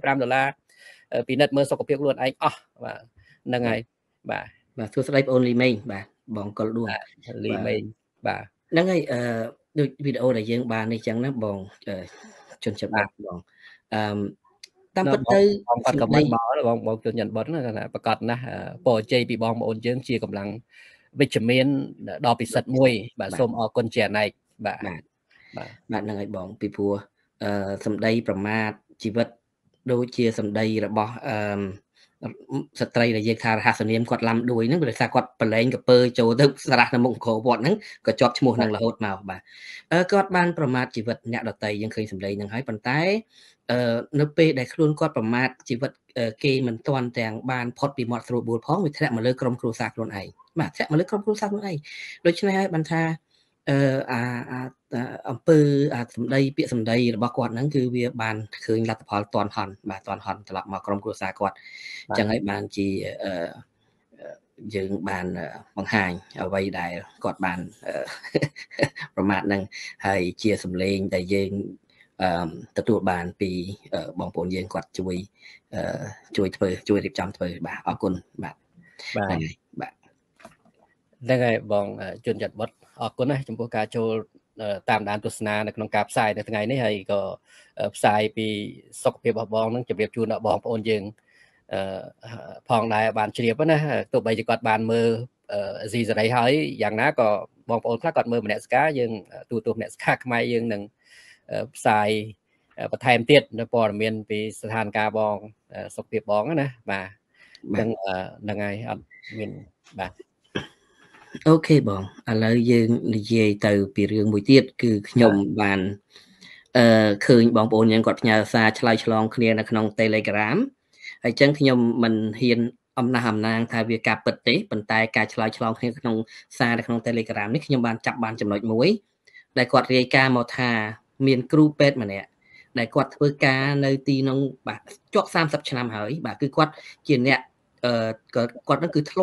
$125ពិនិត្យមើលសុខភាពខ្លួនឯងអស់បាទហ្នឹងហើយបាទសួស្ដីបងអូនលីមេងបាទបងកុលដួងលីមេងបាទហ្នឹងហើយដូចវីដេអូដែលយើងបាននេះចឹងណាបងជនចិត្តបាត់បងតាមពិតទៅគាត់ក៏មិនបងជនចិត្តបាត់ណាប្រកាសណាស់ពរជ័យពីបងប្អូនយើងជាកម្លាំងវិជ្ជមានដ៏ពិសិដ្ឋមួយបាទសូមអរគុណជាអនេកបាទហ្នឹងហើយបងពីព្រោះសម្ដីប្រមាថជីវិតដូចជាសម្ដីរបស់ស្ត្រីដែលយើងថារហស្សនាមគាត់ឡាំដួយហ្នឹងដោយសារគាត់ប្រឡែងកពើចូលទៅសារះនៅមុខក្រវត្តហ្នឹងក៏ជាប់ឈ្មោះហ្នឹងរហូតមកបាទគាត់បានប្រមាថជីវិតអ្នកដទៃយើងឃើញសម្ដីហ្នឹងហើយប៉ុន្តែនៅពេលដែលខ្លួនគាត់ប្រមាថជីវិតគេមិនទាន់ទាំងបានផុតពីមាត់ស្រួលបួលផងវាធ្លាក់មកលើក្រុមគ្រួសារខ្លួនឯងបាទធ្លាក់មកលើក្រុមគ្រួសារខ្លួនឯងដូច្នេះហើយបានថាអំពើសម្ដីពាក្យសម្ដីរបស់គាត់ហ្នឹងគឺវាបានឃើញលទ្ធផលតន់ហន់បាទតន់ហន់ត្រឡប់មកក្រុមគ្រួសារគាត់អញ្ចឹងហើយបានជាយើងបានបង្ហាញអ្វីដែលគាត់បានប្រមាថហ្នឹងហើយជាសម្លេងដែលយើងទទួលបានពីបងប្អូនយើងគាត់ជួយធ្វើជួយរៀបចំធ្វើបាទអរគុណបាទហ្នឹងហើយបងជនចិត្តបុតអរគុណណាស់ចំពោះការចូលតាមដានទស្សនានៅក្នុងការផ្សាយនៅថ្ងៃនេះហើយក៏ផ្សាយពីសុខភាពរបស់បងនឹងជម្រាបជូនដល់បងប្អូនយើងផងដែរបានជ្រាបណាទោះបីជាគាត់បានមើលអាស៊ីសេរីហើយយ៉ាងណាក៏បងប្អូនខ្លះគាត់មើលមនសិការយើងទូទស្សនមនសិការខ្មែរយើងនឹងផ្សាយបន្ថែមទៀតនៅព័ត៌មានពីស្ថានភាពបងសុខភាពបងណាបាទហ្នឹងហើយអត់មានបាទអូខេបងឥឡូវយើងនិយាយទៅពីរឿងមួយទៀតគឺខ្ញុំបានឃើញបងប្អូនយើងគាត់ផ្ញើសារឆ្លើយឆ្លងគ្នានៅក្នុង Telegram ហើយអញ្ចឹងខ្ញុំមិនហ៊ានអំណាងថាវាការពិតទេប៉ុន្តែការឆ្លើយឆ្លងគ្នាក្នុងសារនៅក្នុង Telegram នេះខ្ញុំបានចាប់បានចំណុចមួយដែលគាត់រាយការណ៍មកថាមានគ្រូពេទ្យម្នាក់ដែលគាត់ធ្វើការនៅទីនោះបាទជាប់30ឆ្នាំហើយបាទគឺគាត់ជាអ្នកគាត់នឹងគឺធ្លាប់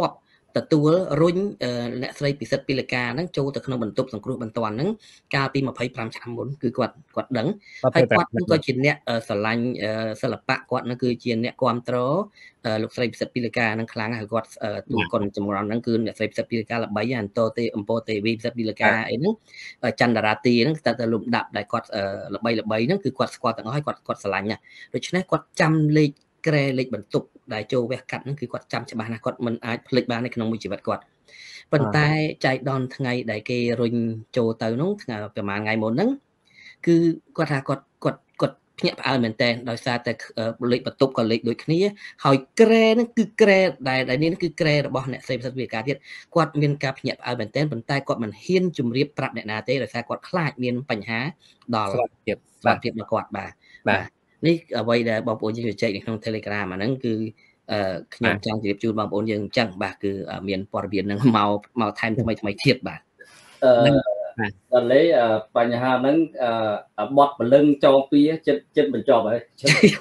ទទួលរុញអ្នកស្រីពិសិដ្ឋពីលកាហ្នឹងចូលទៅក្នុងបន្ទប់សង្គ្រោះបន្ទាន់ហ្នឹងកាលពី25ឆ្នាំមុនគឺគាត់ដឹងហើយគាត់ក៏ជាអ្នកស្រឡាញ់សិល្បៈគាត់ហ្នឹងគឺជាអ្នកគ្រប់គ្រងលោកស្រីពិសិដ្ឋពីលកាហ្នឹងខ្លាំងហើយគាត់ទូកុនចម្រើនហ្នឹងគឺអ្នកស្រីពិសិដ្ឋពីលកាល្បីអន្តរទេអំពរទេវីពិសិដ្ឋពីលកាអីហ្នឹងចន្ទរាទីហ្នឹងតែលំដាប់ដែលគាត់ល្បីហ្នឹងគឺគាត់ស្គាល់ទាំងអស់ហើយគាត់ស្រឡាញ់ណាដូច្នេះគាត់ចាំលេខក្រែលេខបន្ទប់ដែលចូលវះកាត់ហ្នឹងគឺគាត់ចាំច្បាស់ណាស់គាត់មិនអាចភ្លេចបាននៅក្នុងមួយជីវិតគាត់ប៉ុន្តែចៃដន្យថ្ងៃដែលគេរុញចូលទៅនោះថ្ងៃប្រហែលថ្ងៃមុនហ្នឹងគឺគាត់ថាគាត់ភ្ញាក់ផ្អើលមែនតើដោយសារតែលេខបន្ទប់ក៏លេខដូចគ្នាហើយក្រែហ្នឹងគឺក្រែដែលនេះគឺក្រែរបស់អ្នកស្រីពិសិដ្ឋវិការទៀតគាត់មានការភ្ញាក់ផ្អើលមែនតើប៉ុន្តែគាត់មិនហ៊ានជម្រាបប្រាប់អ្នកណាទេដោយសារគាត់ខ្លាចមានបញ្ហាដល់សុខភាពរបស់គាត់បាទនេះអ្វីដែលបងប្អូនយើងជជែកនៅក្នុង Telegram អាហ្នឹងគឺខ្ញុំចង់ជម្រាបជូនបងប្អូនយើងអញ្ចឹងបាទគឺមានព័ត៌មានហ្នឹងមកថែមថ្មីទៀតបាទដល់លេបញ្ហាហ្នឹងបត់ពលឹងចោពីចិត្តបញ្ចប់ហើយ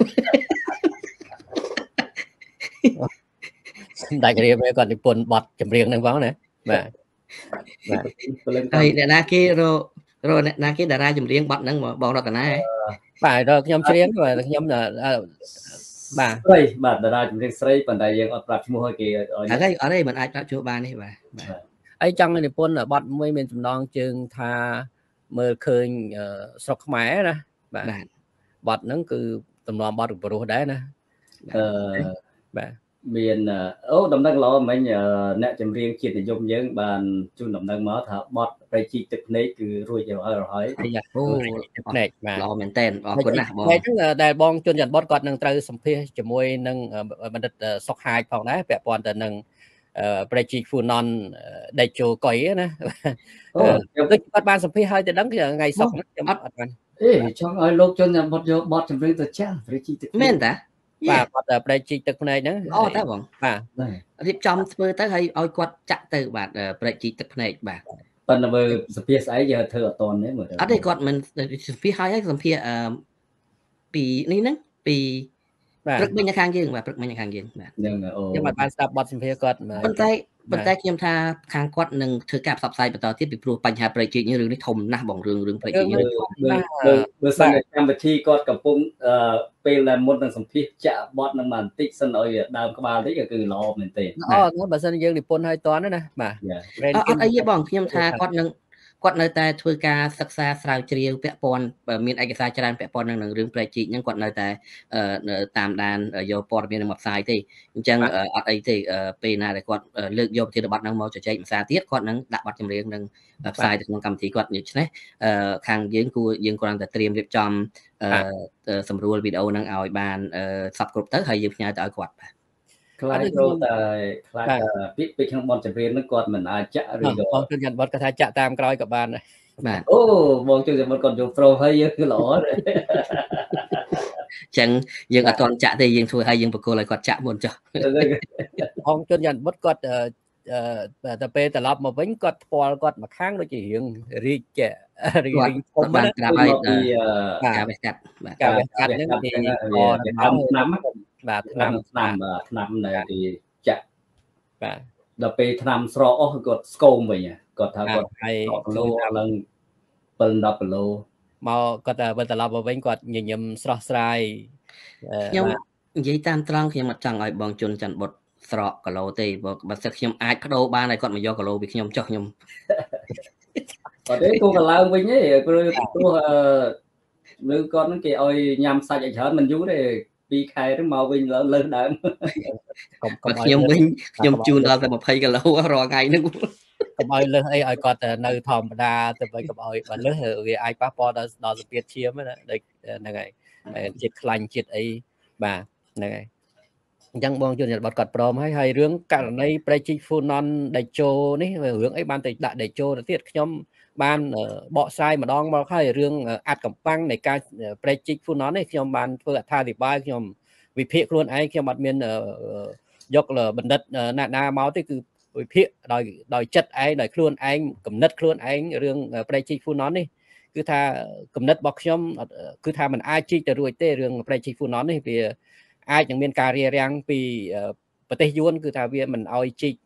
ដាច់រៀបគាត់និពន្ធបទចម្រៀងហ្នឹងផងណាបាទហើយអ្នកណាគេរអ្នកណាគេតារាចម្រៀងបទហ្នឹងបងរតនាបាទខ្ញុំច្រៀងបាទខ្ញុំបាទស្រីបាទតារាចម្រៀងស្រីប៉ុន្តែយើងអត់ប្រាប់ឈ្មោះឲ្យគេអត់ទេមិនអាចប្រាប់ឈ្មោះបានទេបាទអីចង់និពន្ធបទមួយមានចំណងជើងថាមើលឃើញស្រុកខ្មែរណាបាទបទហ្នឹងគឺតំណបទព្រោះដែរណាបាទមានដំណឹងល្អមិញអ្នកចម្រៀងជាតិនិយមយើងបានជូនដំណឹងមកថាបទប្រៃជីកទឹកភ្នែកគឺរួចហើយទឹកភ្នែកបាទល្អមែនតើអរគុណណាស់បងហ្នឹងដែលបងជូនច័ន្ទបុតគាត់នឹងត្រូវសម្ភាសជាមួយនឹងបណ្ឌិតសុកហាយផងដែរពាក់ព័ន្ធទៅនឹងប្រៃជីកហ្វូណនដេជោកុយណាដូចគាត់បានសម្ភាសឲ្យទៅដឹងថ្ងៃសុកខ្ញុំអត់បានចង់ឲ្យលោកជូនច័ន្ទបុតយកបទចម្រៀងទៅចាស់ប្រៃជីកទឹកមែនតាបាទគាត់ប្រៃជីកទឹកភ្នែកហ្នឹងល្អតើបងបាទរៀបចំធ្វើទៅហើយឲ្យគាត់ចាក់ទៅបាទប្រៃជីកទឹកភ្នែកបាទប៉ុន្តែមើលសភាស្អីយើងធ្វើអត់តន់ទេមើលអត់ទេគាត់មិនសភាហើយសភាពីនេះហ្នឹងពីព្រឹកមិញខាងយើងបាទព្រឹកមិញខាងយើងបាទខ្ញុំអត់បានស្ដាប់បទសម្ភាសគាត់ប៉ុន្តែខ្ញុំថាខាងគាត់នឹងធ្វើការផ្សព្វផ្សាយបន្តទៀតពីព្រោះបញ្ហាប្រៃជីកនេះរឿងនេះធំណាស់បងរឿងប្រៃជីកនេះបើសិនជាកម្មវិធីគាត់កំពុងពេលដែលមុននឹងសម្ភាសចាក់បទនឹងមកបន្តិចសិនឲ្យដើមក្បាលតិចគឺល្អមែនទេបើសិនយើងនិពន្ធឲ្យតន់ណាបាទអត់អីទេបងខ្ញុំថាគាត់នៅតែធ្វើការសិក្សាស្រាវជ្រាវពាក់ព័ន្ធមានឯកសារច្រើនពាក់ព័ន្ធនឹងរឿងប្រៃជីកហ្នឹងគាត់នៅតែតាមដានយកព័ត៌មាននឹងមកផ្សាយទេអញ្ចឹងអត់អីទេពេលណាដែលគាត់លើកយកប្រធានបទហ្នឹងមកជជែកភាសាទៀតគាត់នឹងដាក់បទចម្រៀងនឹងផ្សាយទៅក្នុងកម្មវិធីគាត់ដូច្នេះខាងយើងគ្រាន់តែត្រៀមរៀបចំសម្រួលវីដេអូហ្នឹងឲ្យបានសព្វគ្រប់ទៅហើយយើងផ្ញើទៅឲ្យគាត់បាទខ្លាចចូលតែខ្លាចពីក្នុងបទចម្រៀងហ្នឹងគាត់មិនអាចចាក់ឬក៏បងជឿនបទគាត់ថាចាក់តាមក្រោយក៏បានដែរបាទអូបងជឿនបទគាត់យកប្រូហើយយើងគឺល្អអញ្ចឹងយើងអត់ទាន់ចាក់ទេយើងធ្វើឲ្យយើងបកគោលឲ្យគាត់ចាក់មុនចុះបងជឿនបទគាត់តែពេលត្រឡប់មកវិញគាត់ផ្ពាល់គាត់មកខាងដូចជារៀងរីកធំបានក្រាបឲ្យការវះកាត់បាទការវះកាត់ហ្នឹងពីឆ្នាំបាទឆ្នាំដែលគេចាក់បាទដល់ពេលឆ្នាំស្រកអស់គាត់ស្គមវិញគាត់ថាគាត់ហើយគីឡូឡើង7-10គីឡូមកគាត់វិលត្រឡប់មកវិញគាត់ញញឹមស្រស់ស្រាយខ្ញុំនិយាយតាមត្រង់ខ្ញុំអត់ចង់ឲ្យបងជុនច័ន្ទបុតស្រកគីឡូទេបើសិនខ្ញុំអាចបដូរបានឲ្យគាត់មកយកគីឡូពីខ្ញុំចុះខ្ញុំអត់ទេគូកឡើងវិញទេព្រោះលើគាត់ហ្នឹងគេឲ្យញ៉ាំសាច់ឲ្យច្រើនមិនយូរទេ2ខែទៅមកវិញលើសដើមខ្ញុំវិញខ្ញុំជូនដល់តែ20គីឡូរាល់ថ្ងៃហ្នឹងកុំឲ្យលើសអីឲ្យគាត់នៅធម្មតាទៅវិញកុំឲ្យបើលើសវាអាចប៉ះពាល់ដល់សុខភាពឈាមណាដូចហ្នឹងហើយជាតិខ្លាញ់ជាតិអីបាទហ្នឹងហើយអញ្ចឹងបងជួនបទគាត់ព្រមហើយរឿងករណីប្រៃជីកហ្វូណនដេជោនេះរឿងអីបានទៅដាក់ដេជោទៅទៀតខ្ញុំបានបកស្រាយម្ដងមកហើយរឿងអាត់កំប៉ាំងនៃការប្រៃជីកហ្វូណននេះខ្ញុំបានធ្វើអត្ថាធិប្បាយខ្ញុំវិភាគខ្លួនឯងខ្ញុំអត់មានយកបណ្ឌិតណាមកទេគឺវិភាគដោយចិត្តឯងដោយខ្លួនឯងគំនិតខ្លួនឯងរឿងប្រៃជីកហ្វូណននេះគឺថាគំនិតរបស់ខ្ញុំគឺថាมันអាចជីកទៅរួចទេរឿងប្រៃជីកហ្វូណននេះវាអាចនឹងមានការរារាំងពីប្រទេសយួនគឺថាវាមិនអោយជីក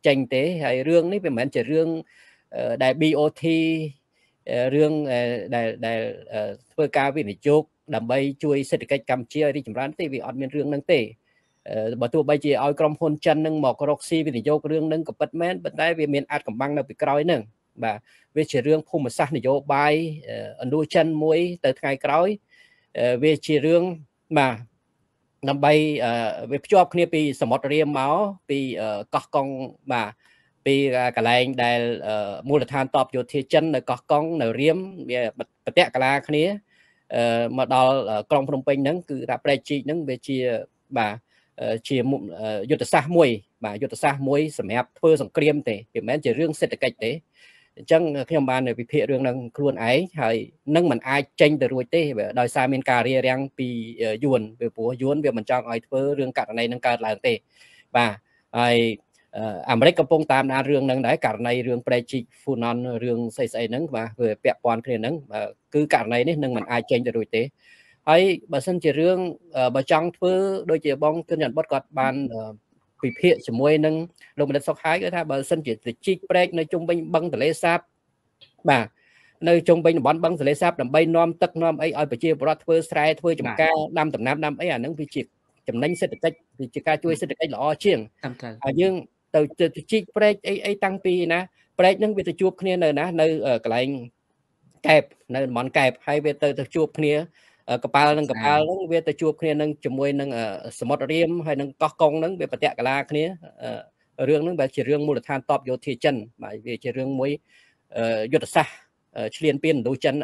ចេញទេហើយរឿងនេះវាមិនមែនជារឿងដែល BOT រឿងដែលធ្វើការវិនិយោគដើម្បីជួយសេដ្ឋកិច្ចកម្ពុជាឲ្យរីកចម្រើនទេវាអត់មានរឿងហ្នឹងទេបើទោះបីជាឲ្យក្រុមហ៊ុនចិនហ្នឹងមករកស៊ីវិនិយោគរឿងហ្នឹងក៏ពិតមែនប៉ុន្តែវាមានអាចកំបាំងនៅពីក្រោយហ្នឹងបាទវាជារឿងភូមិសាស្ត្រនយោបាយឥណ្ឌូចិនមួយទៅថ្ងៃក្រោយវាជារឿងបាទដើម្បីវាភ្ជាប់គ្នាពីសមុទ្ររៀមមកពីកោះកុងបាទពីកន្លែងដែលមូលដ្ឋានតបយោធាចិននៅកោះកុងនៅរៀមវាប្រតិកលាគ្នាមកដល់ក្រុងភ្នំពេញហ្នឹងគឺថាប្រែកជីកហ្នឹងវាជាបាទជាយុទ្ធសាស្ត្រមួយបាទយុទ្ធសាស្ត្រមួយសម្រាប់ធ្វើសង្គ្រាមទេវាមិនមែនជារឿងសេដ្ឋកិច្ចទេអញ្ចឹងខ្ញុំបានវិភាគរឿងហ្នឹងខ្លួនឯងហើយនឹងមិនអាចចេញទៅរួចទេដោយសារមានការរារាំងពីយួនពីព្រោះយួនវាមិនចង់ឲ្យធ្វើរឿងករណីហ្នឹងកើតឡើងទេបាទហើយអាមេរិកកំពុងតាមដានរឿងហ្នឹងដែរករណីរឿងប្រេជីកហ្វូណនរឿងស្អីហ្នឹងបាទវាពាក់ព័ន្ធគ្នាហ្នឹងគឺករណីនេះនឹងមិនអាចចេញទៅរួចទេហើយបើសិនជារឿងបើចង់ធ្វើដូចជាបងគិនច័ន្ទបុតគាត់បានវិភាគជាមួយនឹងលោកបណ្ឌិតសុខហើយគឺថាបើសិនជាជីកព្រែកនៅជុំវិញបឹងទន្លេសាបបាទនៅជុំវិញតំបន់បឹងទន្លេសាបដើម្បីនាំទឹកនាំអីឲ្យប្រជាពលរដ្ឋធ្វើស្រែធ្វើចំការដាំដំណាំដាំអីអាហ្នឹងវាជាចំណេញសេដ្ឋកិច្ចវាជាការជួយសេដ្ឋកិច្ចល្អជាងហើយយើងទៅជីកព្រែកអីតាំងពីណាព្រែកហ្នឹងវាទៅជួបគ្នានៅណានៅកន្លែងកែបនៅតំបន់កែបហើយវាទៅជួបគ្នាកប៉ាល់នឹងកប៉ាល់ហ្នឹងវាទៅជួបគ្នានឹងជាមួយនឹងសមុទ្ររៀមហើយនឹងកោះកុងហ្នឹងវាប្រតិកលាគ្នារឿងហ្នឹងវាជារឿងមូលដ្ឋានតបយោធាចិនបាទវាជារឿងមួយយុទ្ធសាស្ត្រឈ្លានពានឥណ្ឌូចិន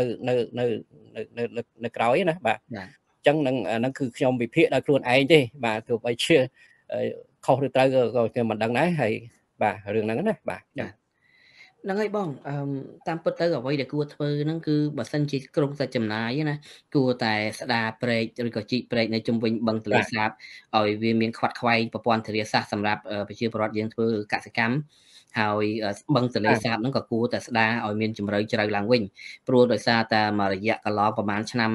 នៅក្រោយណាបាទអញ្ចឹងហ្នឹងគឺខ្ញុំវិភាគដោយខ្លួនឯងទេបាទទោះបីជាខុសឬត្រូវក៏ខ្ញុំមិនដឹងដែរហើយបាទរឿងហ្នឹងណាបាទហ្នឹងហើយបងតាមពិតទៅអ្វីដែលគួរធ្វើហ្នឹងគឺបើសិនជាក្រុមតែចំណាយណាគួរតែស្ដារព្រែកឬក៏ជីកព្រែកនៅជុំវិញបឹងទន្លេសាបឲ្យវាមានខ្វាត់ខ្វែងប្រព័ន្ធធារាសាស្ត្រសម្រាប់ប្រជាពលរដ្ឋយើងធ្វើកសិកម្មហើយបឹងទន្លេសាបហ្នឹងក៏គួរតែស្ដារឲ្យមានជំរៅជ្រៅឡើងវិញព្រោះដោយសារតែមួយរយៈកន្លងប្រហែលឆ្នាំ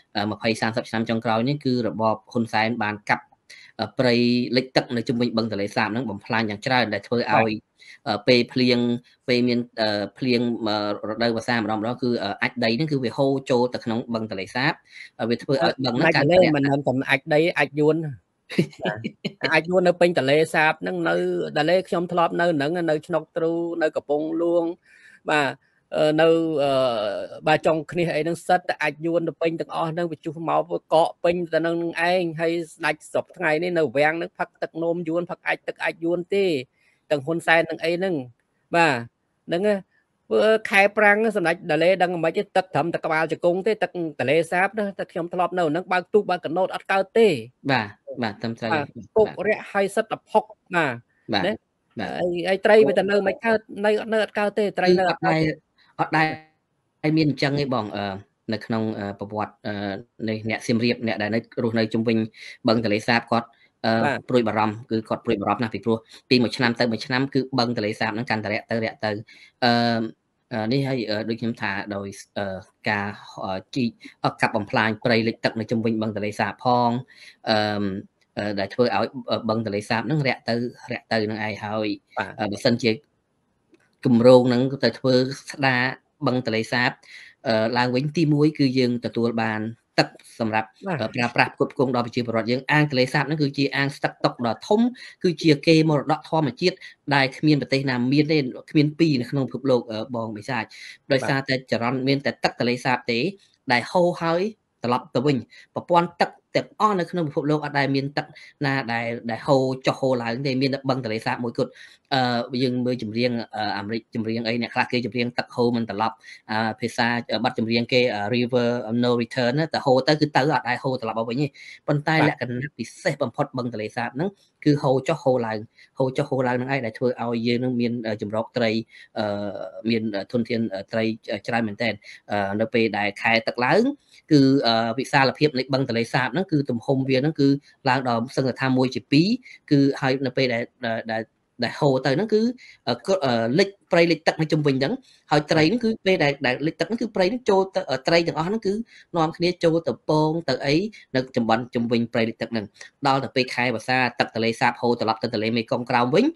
20-30 ឆ្នាំចុងក្រោយនេះគឺរបបហ៊ុនសែនបានកាប់ព្រៃលិចទឹកនៅជុំវិញបឹងទន្លេសាបហ្នឹងបំផ្លាញយ៉ាងច្រើនដែលធ្វើឲ្យពេលភ្លៀងពេលមានភ្លៀងរដូវវស្សាម្ដងគឺអាចដីហ្នឹងគឺវាហូរចូលទៅក្នុងបឹងទន្លេសាបវាធ្វើឲ្យបឹងហ្នឹងកើតមិនមែនតែអាចដីអាចយួនអាចយួននៅពេញទន្លេសាបហ្នឹងនៅទន្លេខ្ញុំធ្លាប់នៅហ្នឹងនៅឆ្នុកទ្រូនៅកំពង់ហ្លួងបាទនៅបាទចុងគ្នាអីហ្នឹងសិតតែអាចយួនទៅពេញទាំងអស់ហ្នឹងវាជុះមកកកពេញទៅនឹងឯងហើយស្ដាច់ស្រុកថ្ងៃនេះនៅវាំងហ្នឹងផឹកទឹកនោមយួនផឹកអាចទឹកអាចយួនទេទាំងហ៊ុនសែនទាំងអីហ្នឹងបាទហ្នឹងខែប្រាំងសម្ដេចដាឡេដឹងមិនទេទឹកត្រឹមតែក្បាលជង្គង់ទេទឹកទន្លេសាបណាតែខ្ញុំធ្លាប់នៅហ្នឹងបើកទូកបើកកណូតអត់កើតទេបាទត្រឹមត្រូវពុករយៈហើយសិតតែផុកបាទណាហើយត្រីវាទៅនៅមិនកើតនៅអត់កើតទេត្រីនៅអត់ដែរមានអញ្ចឹងឯងបងនៅក្នុងប្រវត្តិនៃអ្នកសៀមរាបអ្នកដែលនៅរស់នៅជុំវិញបឹងទន្លេសាបគាត់ព្រួយបារម្ភគឺគាត់ព្រួយបារម្ភណាស់ពីព្រោះពីមួយឆ្នាំទៅមួយឆ្នាំគឺបឹងទន្លេសាបហ្នឹងកាន់តែរាក់ទៅនេះហើយដូចខ្ញុំថាដោយការជីកកាប់បំផ្លាញព្រៃលិចទឹកនៅជុំវិញបឹងទន្លេសាបផងដែលធ្វើឲ្យបឹងទន្លេសាបហ្នឹងរាក់ទៅនឹងឯងហើយបើសិនជាគម្រោងហ្នឹងទៅធ្វើស្ដារបឹងទន្លេសាបឡើងវិញទី1គឺយើងទទួលបានទឹកសម្រាប់ប្រើប្រាស់ផ្គត់ផ្គង់ដល់ប្រជាពលរដ្ឋយើងអាងទន្លេសាបហ្នឹងគឺជាអាងស្តុកទុកដ៏ធំគឺជាកេរមរតកធម្មជាតិដែលគ្មានប្រទេសណាមានទេគ្មានពីរនៅក្នុងពិភពលោកបងបិសាចដោយសារតែចរន្តមានតែទឹកទន្លេសាបទេដែលហូរហើយត្រឡប់ទៅវិញប្រព័ន្ធទឹកទាំងអស់នៅក្នុងពិភពលោកអត់ដែលមានទឹកណាដែលហូរចុះហូរឡើងទេមានតែបឹងទន្លេសាបមួយគត់យើងមើលចម្រៀងអាមេរិកចម្រៀងអីអ្នកខ្លះគេចម្រៀងទឹកហូរមិនត្រឡប់ភាសាបទចម្រៀងគេ River No Return តែហូរទៅគឺទៅអត់ដែលហូរត្រឡប់មកវិញទេប៉ុន្តែលក្ខណៈពិសេសបំផុតបឹងទន្លេសាបហ្នឹងគឺហូរចុះហូរឡើងហ្នឹងឯងដែលធ្វើឲ្យយើងនឹងមានចម្រោកត្រីមានធនធានត្រីច្រើនមែនទែននៅពេលដែលខែទឹកឡើងគឺវិសាលភាពនៃបឹងទន្លេសាបហ្នឹងគឺទំហំវាហ្នឹងគឺឡើងដល់សឹងថា1 ជា 2គឺហើយនៅពេលដែលហូរទៅហ្នឹងគឺលិចព្រៃលិចទឹកនៅជុំវិញហ្នឹងហើយត្រីហ្នឹងគឺពេលដែលលិចទឹកហ្នឹងគឺព្រៃហ្នឹងចូលទៅត្រីទាំងអស់ហ្នឹងគឺនាំគ្នាចូលទៅពងទៅអីនៅតំបន់ជុំវិញព្រៃលិចទឹកហ្នឹងដល់ទៅពេលខែវស្សាទឹកទន្លេសាបហូរត្រឡប់ទៅទន្លេមេគង្គក្រោមវិញ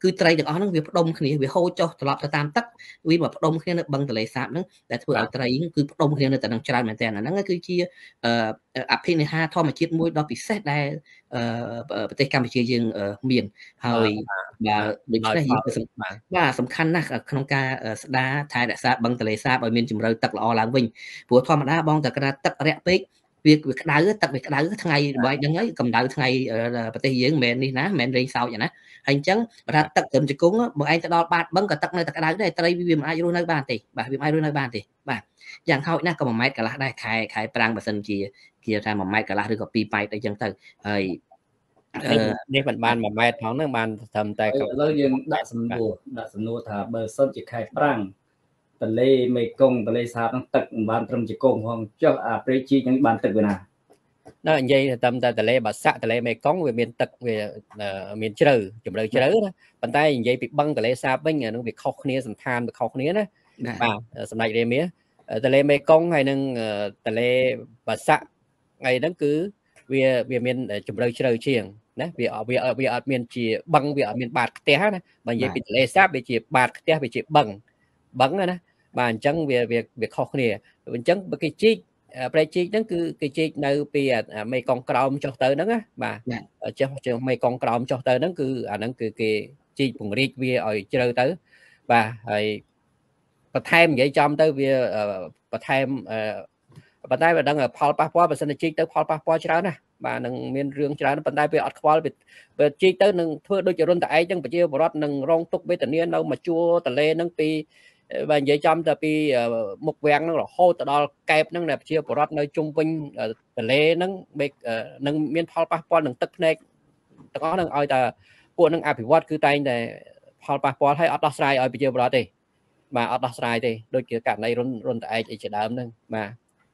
គឺត្រីទាំងអស់ហ្នឹងវាផ្ដុំគ្នាវាហូរចុះត្រឡប់ទៅតាមទឹកវាមកផ្ដុំគ្នានៅបឹងទន្លេសាបហ្នឹងដែលធ្វើឲ្យត្រីគឺផ្ដុំគ្នានៅតែនឹងច្រើនមែនទែនអាហ្នឹងគឺជាអភិនិហាធម្មជាតិមួយដ៏ពិសេសដែលប្រទេសកម្ពុជាយើងមានហើយបាទដូច្នេះបាទសំខាន់ណាស់ក្នុងការស្ដារថែរក្សាបឹងទន្លេសាបឲ្យមានជម្រៅទឹកល្អឡើងវិញព្រោះធម្មតាបងតែក្រាទឹករាក់ពេកវាក្តៅទឹកវាក្តៅថ្ងៃបើហ្នឹងហើយកម្ដៅថ្ងៃប្រទេសយើងមិនមែននេះណាមិនមែនរែងសោចណាហើយអញ្ចឹងបើថាទឹកត្រឹមជង្គង់បើឯងទៅដល់បាតបឹងក៏ទឹកនៅតែក្តៅដែរត្រីវាមិនអាចរស់នៅបានទេបាទវាមិនអាចរស់នៅបានទេបាទយ៉ាងហោចណាស់ក៏1ម៉ែត្រកន្លះដែរខែប្រាំងបើសិនជាគេថា1ម៉ែត្រកន្លះឬក៏2ម៉ែត្រអីចឹងទៅហើយនេះមិនបាន1ម៉ែត្រផងហ្នឹងបានត្រឹមតែឥឡូវយើងដាក់សំណួរថាបើសិនជាខែប្រាំងទន្លេមេគង្គទន្លេសាបហ្នឹងទឹកមិនបានត្រឹមជង្គង់ផងចុះអាព្រៃជីកហ្នឹងបានទឹកវាណានិយាយត្រឹមតែទន្លេបាសាក់ទន្លេមេគង្គវាមានទឹកវាមានជ្រៅជម្រៅជ្រៅណាប៉ុន្តែនិយាយពីបឹងទន្លេសាបវិញហ្នឹងវាខុសគ្នាសន្តានវាខុសគ្នាណាបាទសម្ដេចរាមាទន្លេមេគង្គហើយនឹងទន្លេបាសាក់ថ្ងៃហ្នឹងគឺវាមានជម្រៅជ្រៅជាងណាវាអត់មានជាបឹងវាអត់មានបាតផ្ទះណាបើនិយាយពីទន្លេសាបវាជាបាតផ្ទះវាជាបឹងណាបាទអញ្ចឹងវាខុសគ្នាអញ្ចឹងបើគេជីកប្រែជីកហ្នឹងគឺគេជីកនៅពីមេកងក្រោមចុះទៅហ្នឹងណាបាទចុះមេកងក្រោមចុះទៅហ្នឹងគឺអាហ្នឹងគឺគេជីកពង្រីកវាឲ្យជ្រៅទៅបាទហើយបន្ថែមនិយាយចំទៅវាបន្ថែមប៉ុន្តែវាដឹងផលប៉ះពាល់បើសិនជាជីកទៅផលប៉ះពាល់ច្រើនណាស់បាទនឹងមានរឿងច្រើនប៉ុន្តែវាអត់ខ្វល់វាជីកទៅនឹងធ្វើដូចជារុនតឯកចឹងប្រជាពលរដ្ឋនឹងរងទុក្ខវេទនានៅមកជួរទន្លេហ្នឹងពីបើនិយាយចំទៅពីមុខវាំងហ្នឹងរហូតទៅដល់កែបហ្នឹងដែលប្រជាពលរដ្ឋនៅជុំវិញទន្លេហ្នឹងនឹងមានផលប៉ះពាល់នឹងទឹកភ្នែកទាំងអស់ហ្នឹងឲ្យតែពួកនឹងអភិវឌ្ឍគឺតែងតែផលប៉ះពាល់ហើយអត់ដោះស្រាយឲ្យប្រជាពលរដ្ឋទេបាទអត់ដោះស្រាយទេដូចជាករណីរុនតឯកអីជាដើមហ្នឹងបាទ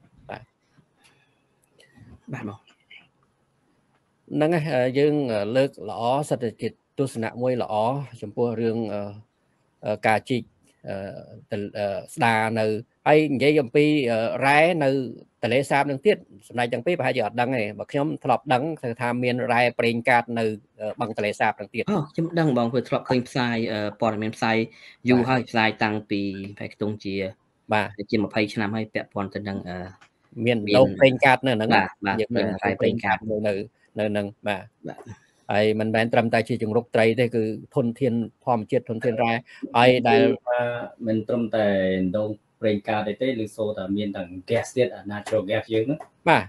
មកហ្នឹងហើយយើងលើកល្អសិទ្ធិជាទស្សនៈមួយល្អចំពោះរឿងការជីកស្ដារនៅហើយនិយាយអំពីរ៉ែនៅទន្លេសាបនឹងទៀតសម្ដេចទាំងពីរប្រហែលជាអត់ដឹងទេបើខ្ញុំធ្លាប់ដឹងថាមានរ៉ែប្រេងកាតនៅបឹងទន្លេសាបនឹងទៀតខ្ញុំដឹងបងព្រោះធ្លាប់ឃើញផ្សាយព័ត៌មានផ្សាយយូរហើយផ្សាយតាំងពីប្រហែលខ្ទង់ជាបាទជា20ឆ្នាំហើយពាក់ព័ន្ធទៅនឹងមានដូរប្រេងកាតនៅហ្នឹងបាទយើងមានរ៉ែប្រេងកាតនៅហ្នឹងបាទហើយមិនមែនត្រឹមតែជាជំរុកត្រីទេគឺធនធានធម្មជាតិធនធានរ៉ែហើយដែលមិនត្រឹមតែដូងប្រេងកាតទេឬសូតែមានទាំង gas ទៀត natural gas យើងហ្នឹងបាទ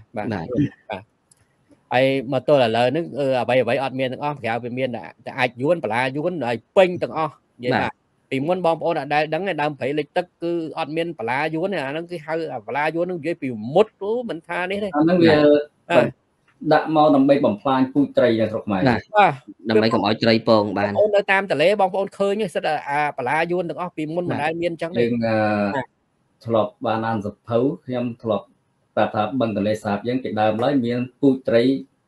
ហើយមកទល់ឥឡូវហ្នឹងអ្វីអត់មានទាំងអស់ក្រៅវាមានតែអាចយួនបលាយួនហើយពេញទាំងអស់និយាយបាទពីមុនបងប្អូនអត់ដែលដឹងទេដើមព្រៃលិចទឹកគឺអត់មានបលាយួនទេអាហ្នឹងគឺហៅបលាយួនហ្នឹងនិយាយពីមុតមិនថានេះទេអាហ្នឹងវាដាក់មកដើម្បីបំផ្លាញពូជត្រីនៅស្រុកខ្មែរដើម្បីកុំឲ្យត្រីពងបានបងប្អូននៅតាមទន្លេបងប្អូនឃើញសិតអាបលាយួនទាំងអស់ពីមុនមិនដែលមានអញ្ចឹងទេយើងធ្លាប់បានអានសភៅខ្ញុំធ្លាប់ប្រាប់ថាបឹងទន្លេសាបយើងពីដើមឡើយមានពូជត្រី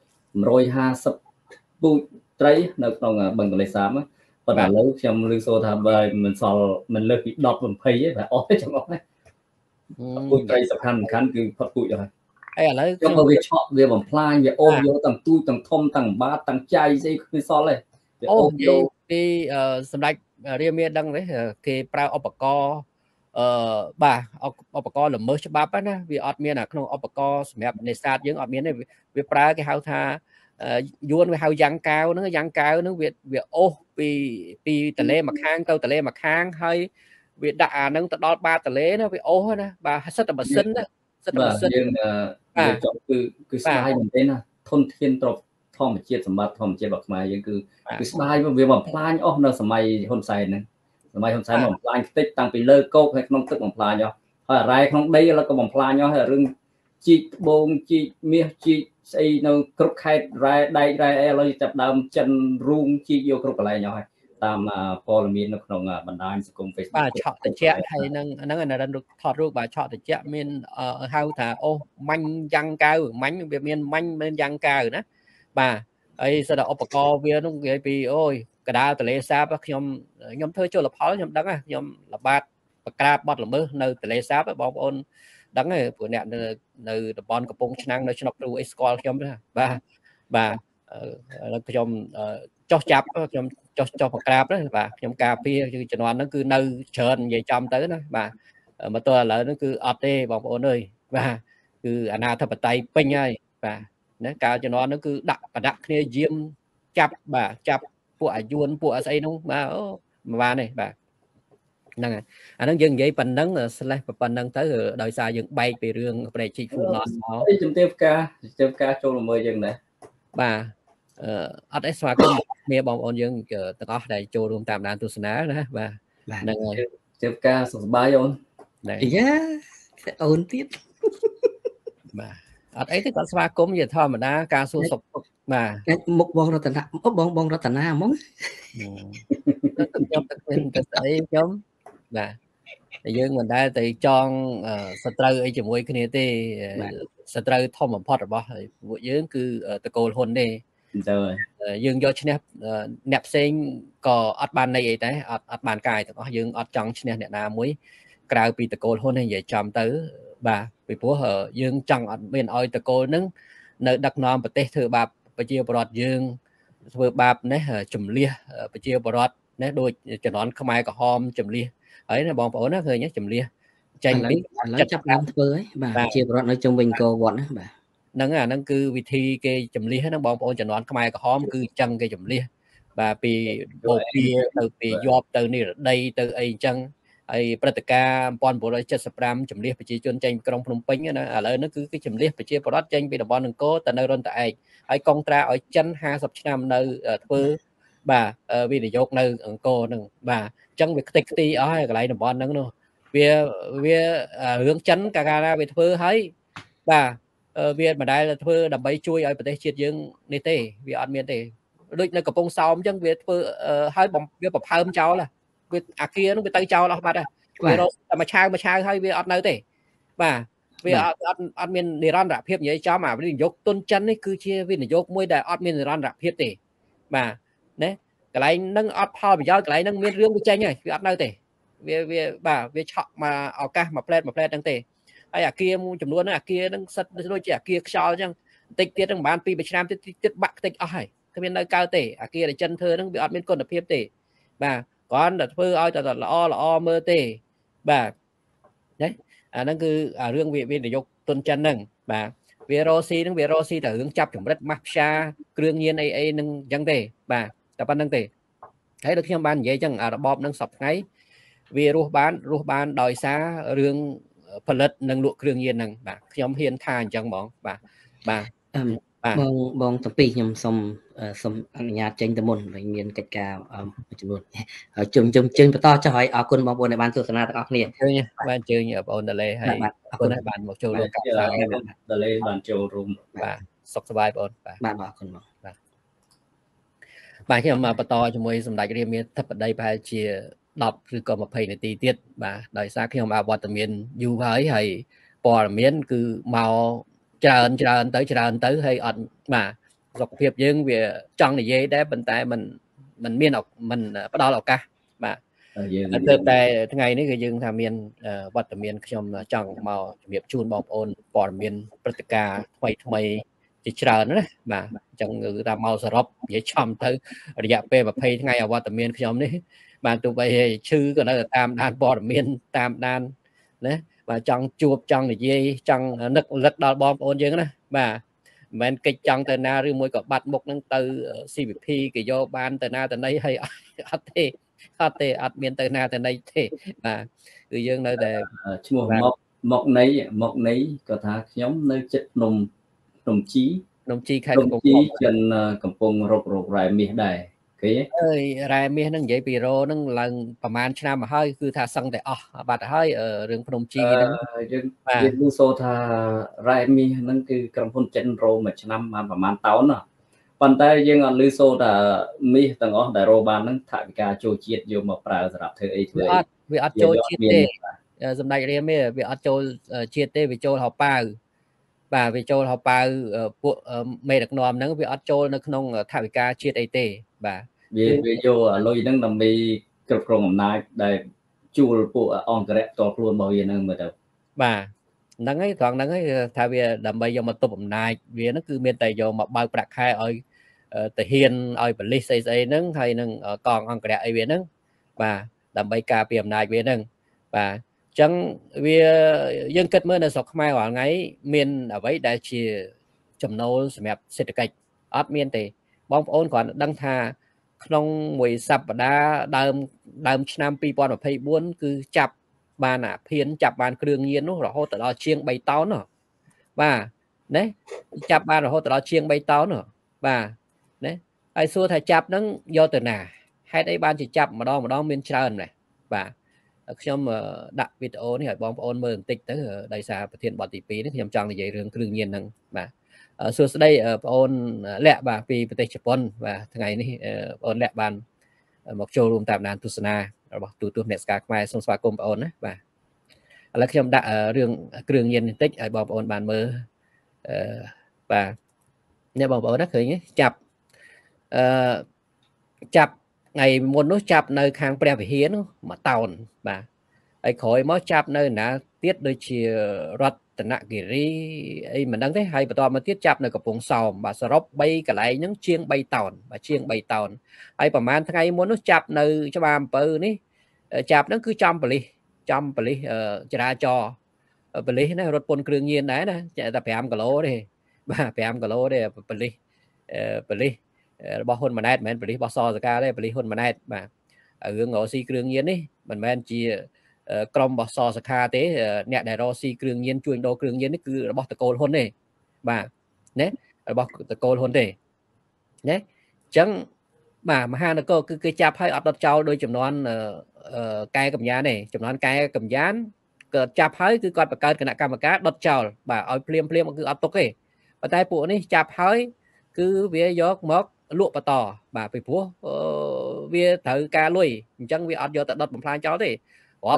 150ពូជត្រីនៅក្នុងបឹងទន្លេសាបប៉ុន្តែឥឡូវខ្ញុំឮសូរថាបើមិនលើសពី10 20ទេតែអស់ទេចឹងអស់ទេពូជត្រីសំខាន់គឺផុតពូជហើយឥឡូវខ្ញុំវាឆក់វាបំផ្លាញវាអូសយកទាំងទូចទាំងធំទាំងបាតទាំងចៃស្អីគឺសល់ទេវាអូសយកពីសម្ដេចរាមាដឹងទេគេប្រើឧបករណ៍បាទឧបករណ៍ល្មើសច្បាប់ណាវាអត់មានក្នុងឧបករណ៍សម្រាប់នេសាទយើងអត់មានទេវាប្រើគេហៅថាយួនវាហៅយ៉ាងកាវហ្នឹងវាអូសពីទន្លេមកខាងទៅទន្លេមកខាងហើយវាដាក់អាហ្នឹងទៅដល់បាតទន្លេណាវាអូសណាបាទសិតតែម៉ាស៊ីនណាសិតតែម៉ាស៊ីនយើងចង់គឺស្ដាយមែនទេណាធនធានទ្រព្យធម្មជាតិសម្បត្តិធម្មជាតិរបស់ខ្មែរយើងគឺស្ដាយវាបំផ្លាញអស់នៅសម័យហ៊ុនសែនហ្នឹងសម័យហ៊ុនសែនបំផ្លាញខ្ទេចតាំងពីលើគោកហើយក្នុងទឹកបំផ្លាញអស់ហើយរ៉ែក្នុងដីឥឡូវក៏បំផ្លាញអស់ហើយរឿងជីកត្បូងជីកមាសជីកស្អីនៅគ្រប់ខេត្តរ៉ែដែករ៉ែអីឥឡូវចាប់ដើមចិនរូងជីកយកគ្រប់កន្លែងអស់ហើយតាមព័ត៌មាននៅក្នុងបណ្ដាញសង្គម Facebook បាទឆក់តិចហើយហ្នឹងថតរូបបាទឆក់តិចមានហៅថាអូម៉ាញ់យ៉ាងកៅម៉ាញ់វាមានម៉ាញ់មានយ៉ាងកៅណាបាទហើយសិតតែឧបករណ៍វានោះនិយាយពីអូយកដាលទន្លេសាបខ្ញុំធ្វើជលផលខ្ញុំដឹងខ្ញុំល្បាតបក្រាបបត់ល្មើសនៅទន្លេសាបបងប្អូនដឹងទេព្រោះអ្នកនៅតំបន់កំពង់ឆ្នាំងនៅឆ្នុកគ្រូអីស្គាល់ខ្ញុំបាទខ្ញុំចោះចាប់ខ្ញុំ cho một cạp đó và trong cà phê cho nó cứ nâu trơn vậy trong tới đó và mà tôi là nó cứ ọt tê bóng ôn ơi và cứ anh nào thập tay pin ơi và nó cao cho nó cứ đặt kia diêm chập bà chập của yuan của xây nó mà này bà năng anh đang dừng vậy phần nắng là slash phần nắng tới ở đời xa dừng bay về đường này chị phụ nó chấm tiếp ca cho là mời dừng này bà ở đây xóa công nghe bóng ôn dừng tất cả đây cho luôn tạm đàn tu sná đó bà năng tiếp ca số 3 ôn này ôn tiếp bà ở ấy thì có xóa công vậy thôi mà đã ca số sụp mà một bông ra tận bông ra tận món nó tự nhóm tự nhiên tự ấy nhóm là dương mình đã từ chọn stray ấy chỉ mỗi cái này thì stray thom một pot rồi bộ dương cứ từ cổ hồn đi rồi dương do chén nẹp sen có ớt bàn này đấy ớt bàn cài có dương ớt trắng chén này là muối cào bị từ cổ hồn này vậy chậm tới bà bị bố hở dương trắng ớt bên oi từ cổ nứng nơi đặc nom bờ tây thừa bạp bây giờ bọt dương vừa bạp đấy chùm lia bây giờ bọt đấy đôi cho nó không ai có hom chùm lia ấy là bọn nó hơi nhé chùm lia tranh lấy chấp năm với bà chia bọt nói chung mình cô bọn bà nâng cứ vị thi cái chùm lia nó bọn cho nó không ai có hom cứ chân cái chùm lia và vì bộ kia từ vì job từ này đây từ ấy chân ai pratica bọn bộ chất spam chùm lia phải chỉ chuyên tranh trong Phnom Penh nó ở đây nó cứ cái chùm lia phải chia bọt tranh vì là bọn đừng cố từ nơi tại ai con tra ở chân 20 năm nơi thưa bà vì để dốt nơi cô nâng bà chân việc tích ti ở cái lại là bọn nâng nữa vì hướng chấn cả ra về thưa thấy bà vì mà đây là thưa đầm bay chui ở bên triệt dương nê tê vì ăn miền tê đôi nơi cặp bông sau chân việc thưa hai bông việc bọc hai cháu là việc kia nó bị tay cháu là mà đây vì nó mà chai hay vì ăn nơi tê bà vì ăn miền Iran rạp hiệp như cháu mà vì dốt tôn chân ấy cứ chia vì dốt môi đại ăn miền Iran rạp hiệp tê mà đấy cái này nâng ớt phao bây giờ cái này nâng miếng riêng của tranh này vì ớt nơi tệ vì bà vì chọn mà ở ca mà plate đang tệ ai kia chấm luôn kia nâng sắt đôi chỉ kia cho chăng tích tiết đang bán pi Việt Nam tiết bạc tích ai cái bên nơi cao tệ kia là chân thơ nâng bị ớt miếng con đập hiệp tệ bà con đặt phơi ơi là o mơ tệ bà đấy nâng cứ riêng vị để dục tuần chân nâng bà vì Rossi là hướng chấp trong đất Mapsa đương nhiên ai nâng dân tệ bà tập ban năng tệ thấy được trong ban vậy chẳng bom năng sập ngay vì ruột bán đòi xa riêng phần lật năng lụa đương nhiên năng bà nhóm hiền than chẳng bọn bà bong tập pi nhầm xong nhà tranh tâm môn với miền cách cao chừng to cho hỏi ở quân bong bồn này ban tu sana các nè ban chơi nhờ bồn lê hay quân này ban một châu luôn cả lê ban châu room bà sọc bài bồn bạn bảo con bà khi mà to cho môi sầm đại cái miền thấp ở đây bà chỉ đọcคือก็มาเพย์ในตีเตียดบ่าโดยซาkhi màบอตเมียนอยู่เฮ้ยให้ปอเมียนคือเมาเจริญtới hay ọt mà dọc phiệp dương về trong này dây đấy bên tay mình miên học mình bắt đầu là ca mà từ tại ngàyนี้คือdươngทำเมียนบอตเมียนtrong trong màu việc chun bọc ônปอเมียนปฏิกาทำไมchỉ chờ nữa mà chẳng người ta mau sờ rộp vậy chom tới dạ pe mà pay ngay ở qua tầm miền trong đấy mà tụi bay sư còn là tam đan bò miền tam đan đấy và trong chuột trong này gì trong nực lật đào bom ôn dương đó mà mình cái trong từ na rồi mới có bắt một năng từ CVP cái do ban từ na từ đây hay at miền từ na từ đây thế mà người dương nơi để một nấy có thà nhóm nơi chất nồng đồng chí khai trên cầm pong rộp rải miền đài cái rải miền năng vậy piro năng lầnประมาณ năm mà hơiคือthà sangแต่บัดhơi ở rừng đồng chí năng lưu số thà rải miền năngคือcầm pong chân rô mà năm mà ประมาณ táo nè bàn tay dương lưu số là mi tầng ở đại rô ban năng thải cả châu chiết vô mà prao sập thời ấy thôi vì ở châu chiết đây dầm đại riêng mi vì ở châu chiết đây vì châu họ pa bà về châu họ pa mày được nòm nắng vì ở châu nó không thải cả chiết ấy tê bà vì vô lôi năng nằm bị cực rộng này để chu của on cái to luôn bao nhiêu năng mà đâu bà nắng ấy toàn nắng ấy thay vì đầm bay vô mà tụm này vì nó cứ miền tây vô mà bao bạc hai ở thể hiện ở bản list xây nâng hay nâng còn ông cái đại nâng và làm bay ca piềm này về nâng và chẳng vì dân kết mới là sọc mai vào ngày miền ở vậy đại chỉ chấm nấu mẹp sẽ cách ớt miền thì bóng ôn còn đăng thà trong mùi sập và đa đàm năm pi bọn ở pay buôn cứ chập bàn phiến chập bàn cường nhiên nó hô từ đó chiêng bay táo nữa và đấy chập bàn rồi hô từ đó chiêng bay táo nữa và đấy ai xua thầy chập nó do từ nào hay đây ban chỉ chập mà đó miền trơn này và trong đặt video này bóng ôn mơ tích tới đại xã thiên bọn tỷ phí thì nhằm chọn vậy rừng cường nhiên năng mà xưa đây ôn lẹ bà vì tây Japan và ngày này ôn lẹ bàn một show room tạm nàn tusana tụ tụ net ska mai song spa com ôn và là trong đã rừng cường nhiên tích ở bóng ôn bàn mơ và nếu bóng ôn đã khởi nhé chập ngày muốn nó chập nơi khang pre phải hiến mà tàu và ấy khỏi mới chập nơi nã tiết đôi chia rót tận nặng kỳ ri ấy mình đang thấy hay và toàn mà tiết chập nơiกับvùng sầu và srop bay cả lại những chiêng bay tàu và chiêng bay tàu ấyประมาณថ្ងៃmuốn nó chập nơi cho bà bự ní chập nó cứ trăm baliจะได้จอbali nàyรถปนเครื่องnhiên đấy nè chạy ta 5 kg đi 5 kg đi bali bao hôn mà nét mình bali bao so ra đây bali hôn mà nét mà ở hướng ngõ siเครื่องnhiên đi mình men chỉ ក្រុមបសសខាទេអ្នកដែលរកស៊ីគ្រឿងញៀនជួយដូរគ្រឿងញៀននេះគឺរបស់តកូលហ៊ុនទេបាទណារបស់តកូលហ៊ុនទេណាអញ្ចឹងបាទមហានគរគឺគេចាប់ឲ្យអត់ដុតចោលដោយចំនួនកែកម្យានេះចំនួនកែកម្យាក៏ចាប់ហើយគឺគាត់បង្កើតគណៈកម្មការដុតចោលបាទឲ្យភ្លាមគឺអត់ទុកទេប៉ុន្តែពួកនេះចាប់ហើយគឺវាយកមកលក់បន្តបាទពីព្រោះវាត្រូវការលុយអញ្ចឹងវាអត់យកទៅដុតបំផ្លាញចោលទេវា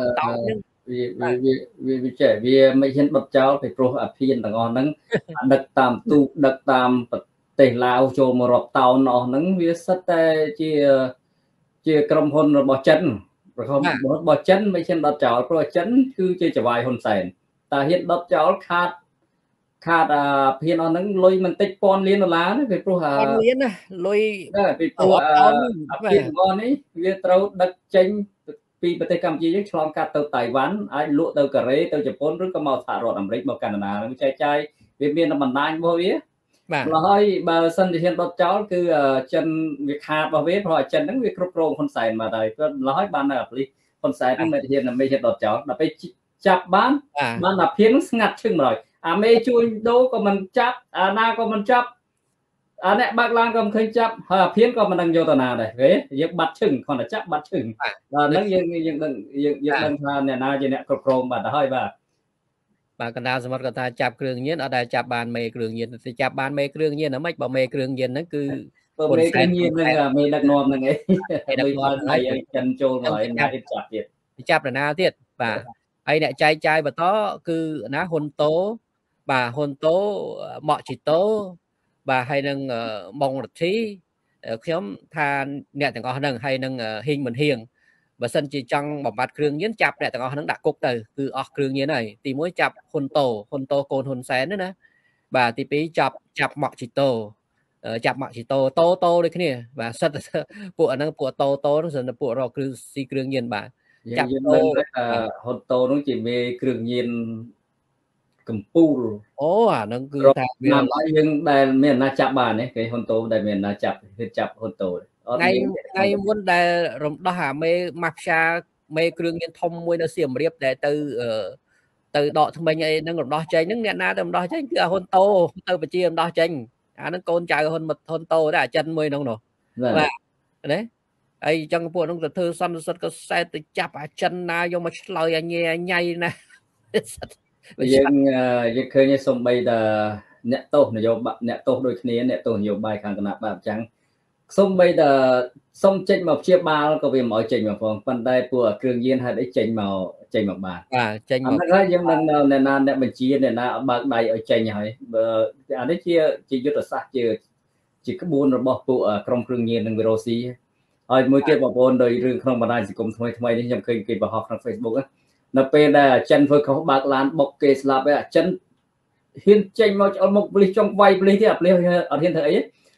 ចេះវាមិនហ៊ានដុតចោលពីព្រោះអាភៀនទាំងអស់ហ្នឹងដឹកតាមទូកដឹកតាមប្រទេសឡាវចូលមករាប់តោនអស់ហ្នឹងវាសិតតែជាក្រុមហ៊ុនរបស់ចិនរបស់ចិនមិនហ៊ានដុតចោលព្រោះចិនគឺជាចវាយហ៊ុនសែនតែហ៊ានដុតចោលខាតភៀនអស់ហ្នឹងលុយមិនតិចពាន់លានដុល្លារទេពីព្រោះពាន់លានណាលុយពីព្រោះអាភៀនរបស់នេះវាត្រូវដឹកចេញពីប្រទេសកម្ពុជាយើងឆ្លងកាត់ទៅតៃវ៉ាន់អាចលក់ទៅកូរ៉េទៅជប៉ុនឬក៏មកសហរដ្ឋអាមេរិកមកកាណាដានឹងចែកចាយវាមានបណ្ដាញរបស់វាបាទហើយបើសិនជាហ៊ានដុតចោលគឺចិនវាខាតរបស់វាព្រោះចិនហ្នឹងវាគ្រប់គ្រងហ៊ុនសែនមកហើយគាត់ម្ល៉េះហើយបាននៅអាប៉លីសហ៊ុនសែនហ្នឹងមិនហ៊ានដុតចោលដល់ពេលចាប់បានអាភៀនហ្នឹងស្ងាត់ឈឹងម្ល៉េះអាមេជួយដូរក៏មិនចាប់អាណាក៏មិនចាប់អាអ្នកបើកឡានក៏មិនឃើញចាប់ហើយអាភៀនក៏មិនដឹងយកទៅណាដែរគេយើងបាត់ឈឹងគាត់តែចាប់បាត់ឈឹងដល់ហ្នឹងយើងដឹងថាអ្នកណាជាអ្នកគ្រប់គ្រងបាត់ទៅហើយបាទកណ្ដាលសមុទ្រគាត់ថាចាប់គ្រឿងញៀនអត់ដែលចាប់បានមេគ្រឿងញៀនទៅចាប់បានមេគ្រឿងញៀនហ្មងបើមេគ្រឿងញៀនហ្នឹងគឺមេគ្រឿងញៀនហ្នឹងមេដឹកនាំហ្នឹងឯងដឹកនាំហើយចិនចូលមកហើយអ្នកទៀតចាប់ទៀតចាប់ទៅណាទៀតបាទហើយអ្នកចែកចាយបន្តគឺណាហ៊ុនតូបាទហ៊ុនតូម៉ាក់ជីតូបាទហើយនឹងម៉ុងរទ្ធីខ្ញុំថាអ្នកទាំងអស់ហ្នឹងហើយនឹងហ៊ីងមិនហៀងបើសិនជាចង់បំបត្តិគ្រឿងញៀនចាប់អ្នកទាំងអស់ហ្នឹងដាក់គុកទៅគឺអស់គ្រឿងញៀនហើយទី1ចាប់ហ៊ុនតូកូនហ៊ុនសែនណាបាទទី2ចាប់ម៉ាក់ជីតូចាប់ម៉ាក់ជីតូដូចគ្នាបាទសិតពួកហ្នឹងពួកតូហ្នឹងសិនតែពួករកគ្រឿងស៊ីគ្រឿងញៀនបាទចាប់តូហ៊ុនតូហ្នឹងជាមេគ្រឿងញៀនកំពូលអូអាហ្នឹងគឺថាវាយើងដែលមានអាណាចាប់បានទេគេហ៊ុនតូដែលមានអាណាចាប់ហ៊ុនតូថ្ងៃមុនដែលរំដោះអាមេម៉ាហ្វយ៉ាមេគ្រឿងញៀនធំមួយនៅសៀមរាបដែលទៅដកថ្មិញអីហ្នឹងរំដោះចេញហ្នឹងអ្នកណាទៅរំដោះចេញគឺអាហ៊ុនតូទៅបជារំដោះចេញអាហ្នឹងកូនចៅហ៊ុនតូដែរអាចិនមួយហ្នឹងនោះបាទណាហើយអញ្ចឹងពួកហ្នឹងទៅធ្វើសន្និសិទក៏សែតទៅចាប់អាចិនណាយកមកឆ្លើយញ៉ៃណាយើងឃើញសំបីតាអ្នកទោសនយោបាយអ្នកទោសដូចគ្នាអ្នកទោសនយោបាយខាងគណៈបកអញ្ចឹងសំបីតាសុំចេញមកព្យាបាលក៏វាមិនឲ្យចេញមកផងប៉ុន្តែពួកគ្រឿងញៀនហេតុអីចេញមកបានបាទចេញមកហ្នឹងហើយយើងនឹងអ្នកណាអ្នកបញ្ជាអ្នកណាបើកដៃឲ្យចេញហើយបើអានេះជាយុទ្ធសាស្ត្រជាក្បួនរបស់ពួកក្រុមគ្រឿងញៀននិងវីរុសស៊ីហើយមួយទៀតបងប្អូនដោយរឿងក្នុងបណ្ដាញសង្គមថ្មីនេះខ្ញុំឃើញគេបង្ហោះក្នុង Facebook នៅពេលដែលចិនធ្វើខុសបើកឡានបុកគេស្លាប់ហើយចិនហ៊ានចេញមកឆ្អល់មុខប៉ូលីសចង់វាយប៉ូលីសទៀតប៉ូលីសអត់ហ៊ានធ្វើអី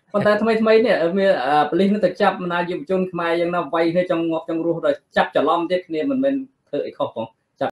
ប៉ុន្តែថ្មីនេះមានប៉ូលីសនឹងទៅចាប់ណាយុវជនខ្មែរយ៉ាងណាវាយគ្នាចង់ងាប់ចង់រស់ដល់ចាប់ច្រឡំទៀតគ្នាមិនមែនធ្វើអីខុសផង